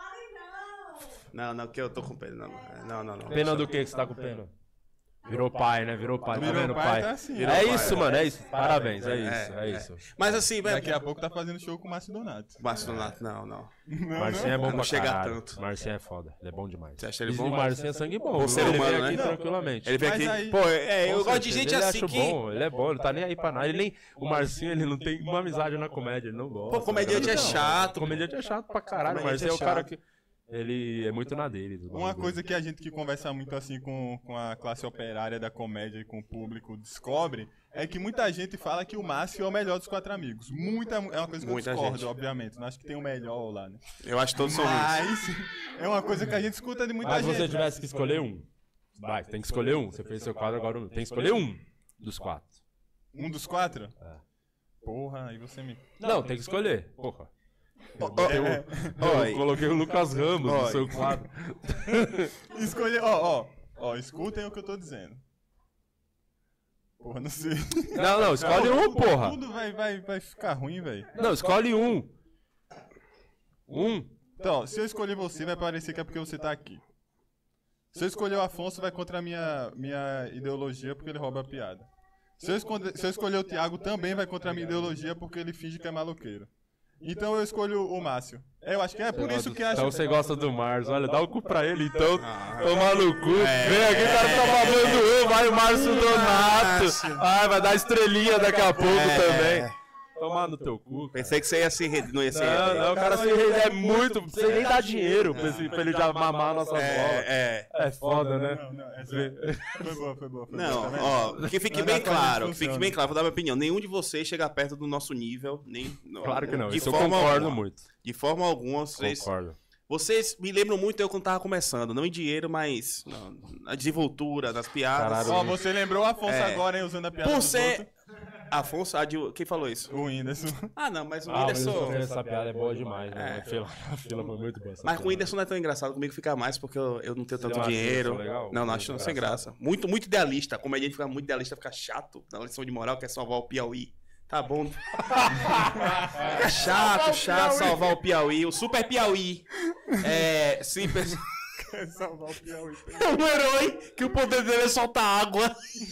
Não, que eu tô com pena. Não. Pena do que você tá com pena? Virou pai, né? Virou pai, tá Virou vendo, pai, pai? tá assim. É isso, mano, é isso. Parabéns, é isso. Mas assim, Daqui a pouco tá fazendo show com o Márcio Donato. Márcio Donato, não. Marcinho é bom Não pra chega caralho. tanto. Marcinho é foda, ele é bom demais. Você acha ele E bom? o Marcinho é sangue bom. Bom ser Ele humano, vem aqui né? tranquilamente. Ele vem Mas aqui. aí- Pô, eu gosto de certeza, gente ele assim acha que. bom, ele é bom, ele tá nem aí pra nada. O Marcinho, ele não tem uma amizade na comédia, ele não gosta. Pô, comediante é Não, chato. Comediante é chato pra caralho, Comediante mas é é o cara chato. que... Ele é muito na dele. do Uma bagulho. coisa que a gente que conversa muito assim com a classe operária da comédia e com o público descobre é que muita gente fala que o Márcio é o melhor dos 4 amigos. É uma coisa que Muita eu discordo, gente. obviamente. Não acho que tem o melhor lá, né? Eu acho que todos são ruins. Mas é uma coisa que a gente escuta de muita Mas se gente. você tivesse que escolher um. Vai, tem que escolher um. Você fez seu quadro agora. Tem que escolher um dos 4. Um dos 4? Porra, aí você me... Não, tem que escolher. Porra. Oi. Eu coloquei o Lucas Ramos no Oi. seu quadro. Escolher... Ó, escutem o que eu tô dizendo. Porra, não sei. Não, escolhe um, porra. Tudo vai ficar ruim, velho. Não, escolhe um. Então, se eu escolher você, vai parecer que é porque você tá aqui. Se eu escolher o Afonso, vai contra a minha ideologia porque ele rouba a piada. Se eu escolher o Thiago, também vai contra a minha ideologia porque ele finge que é maloqueiro. Então eu escolho o Márcio. Eu acho que é por isso que acho... Então você gosta do Márcio. Olha, dá o cu pra ele, então. Toma no cu. Vem aqui, o cara tá babando eu. Vai o Márcio Donato. Ai, vai dar estrelinha daqui a pouco também. Tomar no teu cu. Cara. Pensei que você ia se render, não ia se Não, render. o cara se rende é muito. Você nem dá dinheiro pra ele já mamar a nossa bola. É foda, né? Foi boa. Não, tá vendo? ó, que fique Mas bem a coisa claro, funciona. vou dar minha opinião. Nenhum de vocês chega perto do nosso nível, nem. Claro que não. De Isso eu forma concordo alguma. muito. De forma alguma, Concordo. vocês me lembram muito eu quando tava começando. Não em dinheiro, mas na desenvoltura, nas piadas. Caralho. Ó, você lembrou o Afonso agora, hein, usando a piada Por dos ser. outros. Afonso, quem falou isso? O Whindersson. Ah, não, mas o Ah, Whindersson... essa piada é boa demais, né? A fila foi muito boa. Mas com o Whindersson não é tão engraçado, comigo fica mais, porque eu não tenho tanto dinheiro. Legal? Não acho não sem graça. Muito idealista. Como a gente fica muito idealista, fica chato. Na lição de moral, quer salvar o Piauí. Tá bom. Fica chato, salvar o Piauí. O Super Piauí. É. Simples. Quer salvar o Piauí. É um herói que o poder dele é soltar água.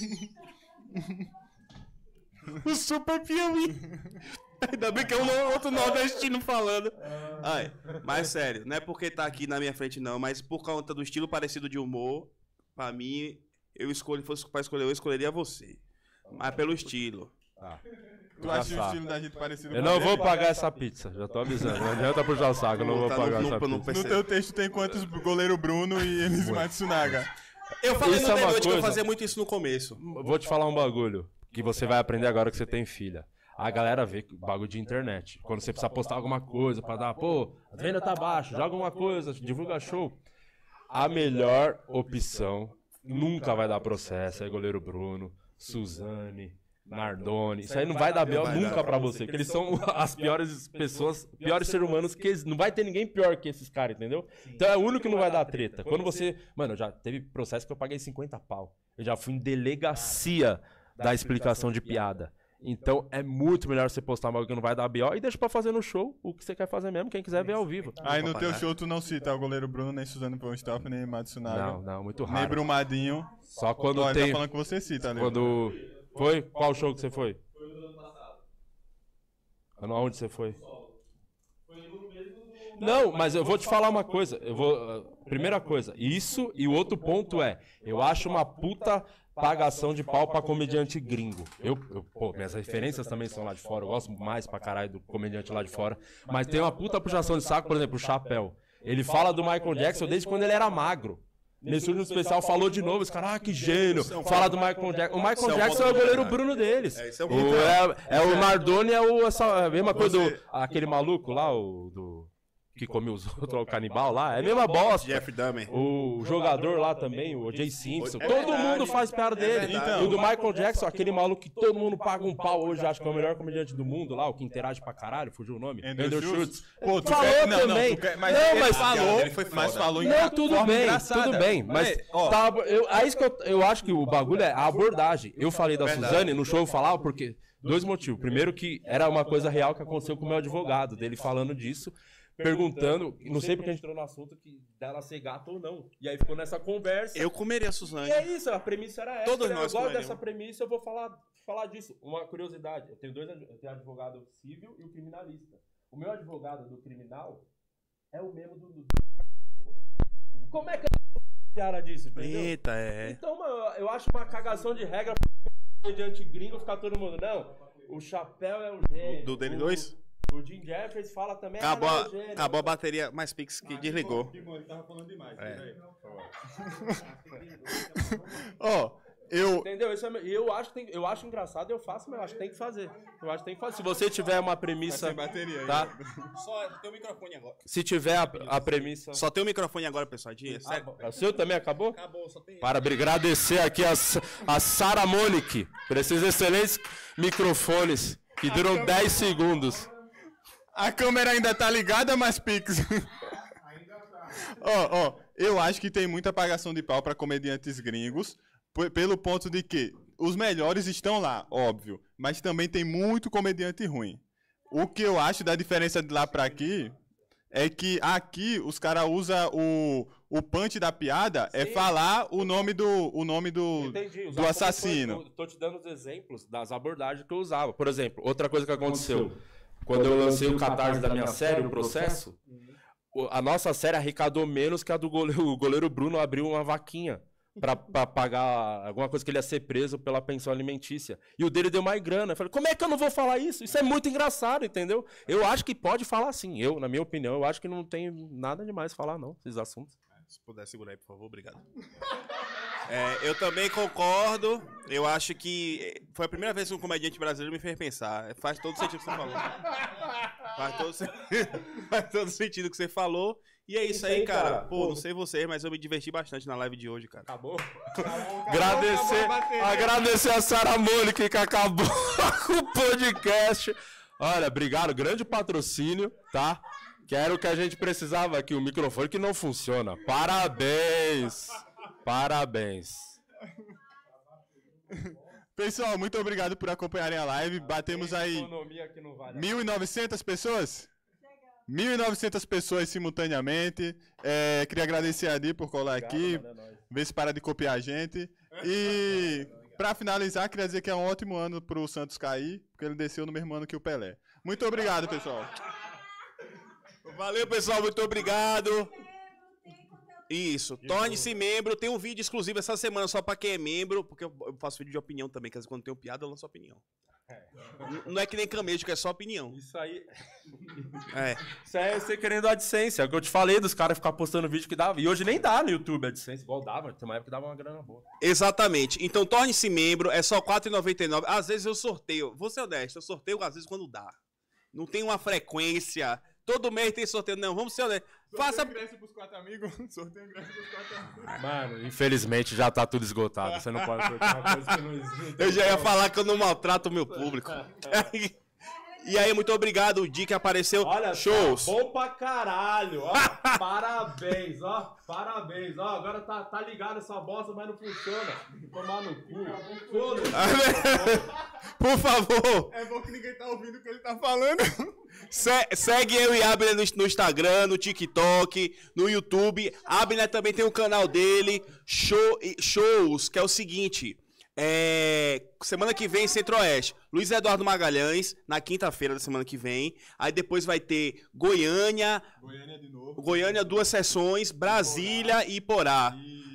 O Super Piauí. Ainda bem que é um outro nordestino falando. Ai, mas sério, não é porque tá aqui na minha frente não, mas por conta do estilo parecido de humor, pra mim, fosse pra escolher, eu escolheria você. Mas pelo estilo. Tu acha o estilo da gente parecido Eu com não ele? vou pagar essa pizza, já tô avisando. Não adianta puxar o saco, eu não vou pagar essa pizza. No teu texto tem quantos goleiro Bruno e Elis Matsunaga? Eu falei Isso no é uma The Noite que eu coisa- fazia muito isso no começo. Vou te falar um bagulho que você vai aprender agora que você tem filha. A galera vê bagulho de internet. Quando você precisa postar alguma coisa pra dar, pô, a venda tá baixa, joga alguma coisa, divulga show. A melhor opção, nunca vai dar processo, é goleiro Bruno, Suzane, Nardoni. Isso aí não vai dar B.O. nunca pra você, porque eles são as piores pessoas, piores seres humanos que não vai ter ninguém pior que esses caras, entendeu? Então é o único que não vai dar treta. Quando você... Mano, já teve processo que eu paguei 50 pau. Eu já fui em delegacia da explicação de piada. Então é muito melhor você postar algo que não vai dar B.O. e deixa pra fazer no show o que você quer fazer mesmo, quem quiser ver ao vivo. Aí no teu show tu não cita o goleiro Bruno, nem Suzano Postoff, nem Matsunaga. Não, muito Nem raro. Brumadinho. Só quando Ó, ele tem... tá falando que você cita ali. Quando... Foi? Qual show que você foi? Aonde você foi? Não, mas eu vou te falar uma coisa. Primeira coisa, isso e o outro ponto é, eu acho uma puta pagação de pau pra comediante gringo. Pô, minhas referências também são lá de fora, eu gosto mais pra caralho do comediante lá de fora, mas tem uma puta puxação de saco, por exemplo, o Chapéu. Ele fala do Michael Jackson desde quando ele era magro. Nesse último especial falou de novo, os caras, que gênio, fala do Michael Jackson. O Michael Jackson é o goleiro Bruno deles. O Nardoni é a mesma coisa aquele maluco lá, que comeu os outros, o canibal lá, é a mesma bosta. Jeff Dahmer. O jogador lá também, o O.J. Simpson, todo mundo faz piada dele. O do Michael Jackson, aquele maluco que todo mundo paga um pau hoje, acho que é o melhor comediante do mundo lá, o que interage pra caralho, fugiu o nome? Andrew Schultz. Pô, tu Falou quer... Não, também. tu quer... Mas falou, ele foi mas foda. falou em não, tudo forma bem, engraçada. tudo bem. Mas é isso que eu acho que o bagulho é a abordagem. Eu falei da Suzane, no show eu falava porque... Dois motivos. Primeiro que era uma coisa real que aconteceu com o meu advogado, dele falando disso, perguntando, não sei porque a gente entrou no assunto que dela ser gata ou não. E aí ficou nessa conversa. Eu comeria a Suzane. E é isso, a premissa era essa. Todos né? nós Eu gosto comeríamos. dessa premissa, eu vou falar disso. Uma curiosidade, eu tenho advogado civil e o criminalista. O meu advogado do criminal é o mesmo do... Como é que eu piada disso, entendeu? Eita, é. Então, mano, eu acho uma cagação de regra diante gringo ficar todo mundo. Não, o Chapéu é o gênio. Do Danny 2? O Jim Jeffries fala também. Acabou, não é o gênio. acabou a bateria mais Pix que desligou. Ele tava falando demais. É. Ó, eu... Entendeu? Eu acho engraçado, eu faço, mas eu acho que tem que fazer. Eu acho que tem que fazer. Se você tiver uma premissa. Sem bateria aí. Tá? Só tem o microfone agora. Se tiver a premissa. Só tem o microfone agora, pessoal. Sério. O seu também acabou? Acabou, só tem. Para agradecer aqui a Sara Monique por esses excelentes microfones que duram 10 segundos. A câmera ainda tá ligada, mas Pix. Ó, eu acho que tem muita apagação de pau pra comediantes gringos, pelo ponto de que os melhores estão lá, óbvio, mas também tem muito comediante ruim. O que eu acho da diferença de lá pra aqui é que aqui os caras usam o punch da piada é falar o nome do Entendi. do assassino. Eu tô te dando os exemplos das abordagens que eu usava. Por exemplo, outra coisa que aconteceu. Quando eu lancei o catarse da minha série, o processo, a nossa série arrecadou menos que a do goleiro. O goleiro Bruno abriu uma vaquinha pra pagar alguma coisa que ele ia ser preso pela pensão alimentícia. E o dele deu mais grana. Eu falei, como é que eu não vou falar isso? Isso é muito engraçado, entendeu? Eu acho que pode falar sim. Na minha opinião, eu acho que não tem nada demais falar, não, esses assuntos. Se puder segurar aí, por favor, obrigado. Eu também concordo. Eu acho que foi a primeira vez que um comediante brasileiro me fez pensar. Faz todo sentido o que você falou. Faz todo sentido o que você falou. E é isso aí, cara. Pô, não sei vocês, mas eu me diverti bastante na live de hoje, cara. Acabou? Agradecer a Sara Mônica que acabou. o podcast. Olha, obrigado, grande patrocínio, tá? Que era o que a gente precisava aqui, o microfone que não funciona. Parabéns! Parabéns. Pessoal, muito obrigado por acompanharem a live. Batemos aí 1.900 pessoas? 1.900 pessoas simultaneamente. Queria agradecer a Di por colar aqui. Ver se para de copiar a gente. E para finalizar, queria dizer que é um ótimo ano pro Santos cair, porque ele desceu no mesmo ano que o Pelé. Muito obrigado, pessoal. Valeu, pessoal, muito obrigado. Isso, torne-se membro. Tem um vídeo exclusivo essa semana só pra quem é membro, porque eu faço vídeo de opinião também, que às vezes quando tem piada eu lanço opinião. Não é que nem camejo, que é só opinião. Isso aí. É. Isso é você querendo AdSense. É o que eu te falei dos caras ficar postando vídeo que dava. E hoje nem dá no YouTube AdSense, igual dava. Tem uma época que dava uma grana boa. Exatamente. Então torne-se membro, é só R$ 4,99. Às vezes eu sorteio, vou ser honesto, eu sorteio às vezes quando dá. Não tem uma frequência. Todo mês tem sorteio, não. Vamos ser honestos. Faça. Ingresso pros 4 amigos. Sorteio ingresso pros 4 amigos. Mano, infelizmente já tá tudo esgotado. Você não pode sortear uma coisa que não existe. Eu já ia falar que eu não maltrato o meu público. E aí, muito obrigado, o Di que apareceu. Olha, shows. Tá bom pra caralho, ó. Parabéns, ó. Parabéns, ó. Agora tá ligado essa bosta, mas não funciona. Tomar no cu. Foda-se. Por favor. É bom que ninguém tá ouvindo o que ele tá falando. Segue eu e Abner no Instagram, no TikTok, no YouTube. Abner também tem um canal dele, Shows, que é o seguinte. Semana que vem, Centro-Oeste. Luiz Eduardo Magalhães, na quinta-feira da semana que vem. Aí depois vai ter Goiânia. Goiânia de novo. Goiânia, 2 sessões. Brasília e Iporá.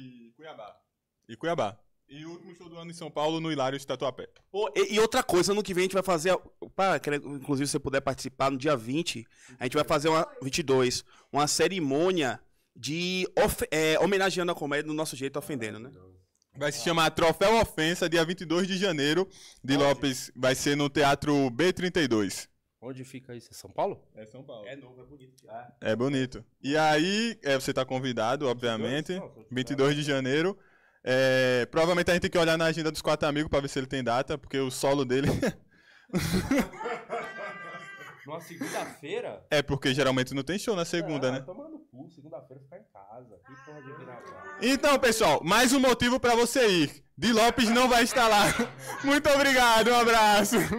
E Cuiabá. E o último show do ano em São Paulo, no Hilário de Tatuapé. E outra coisa, ano que vem a gente vai fazer. Inclusive, se você puder participar, no dia 20, a gente vai fazer 22, uma cerimônia de homenageando a comédia do nosso jeito, ofendendo, né? Vai se chamar Troféu Ofensa, dia 22 de janeiro. De Lopes vai ser no Teatro B32. Onde fica isso? É São Paulo? É São Paulo. É novo, é bonito. É bonito. E aí, você tá convidado, obviamente. 22 de janeiro. Provavelmente a gente tem que olhar na agenda dos 4 amigos pra ver se ele tem data, porque o solo dele. Numa segunda-feira? É, porque geralmente não tem show na segunda, né? Tomando cu, segunda-feira ficar em casa. Que porra de virar. Então, pessoal, mais um motivo pra você ir. Di Lopes não vai estar lá. Muito obrigado, um abraço. Me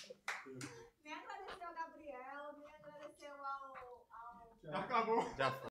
agradeceu ao Gabriel, me agradeceu ao... Já acabou.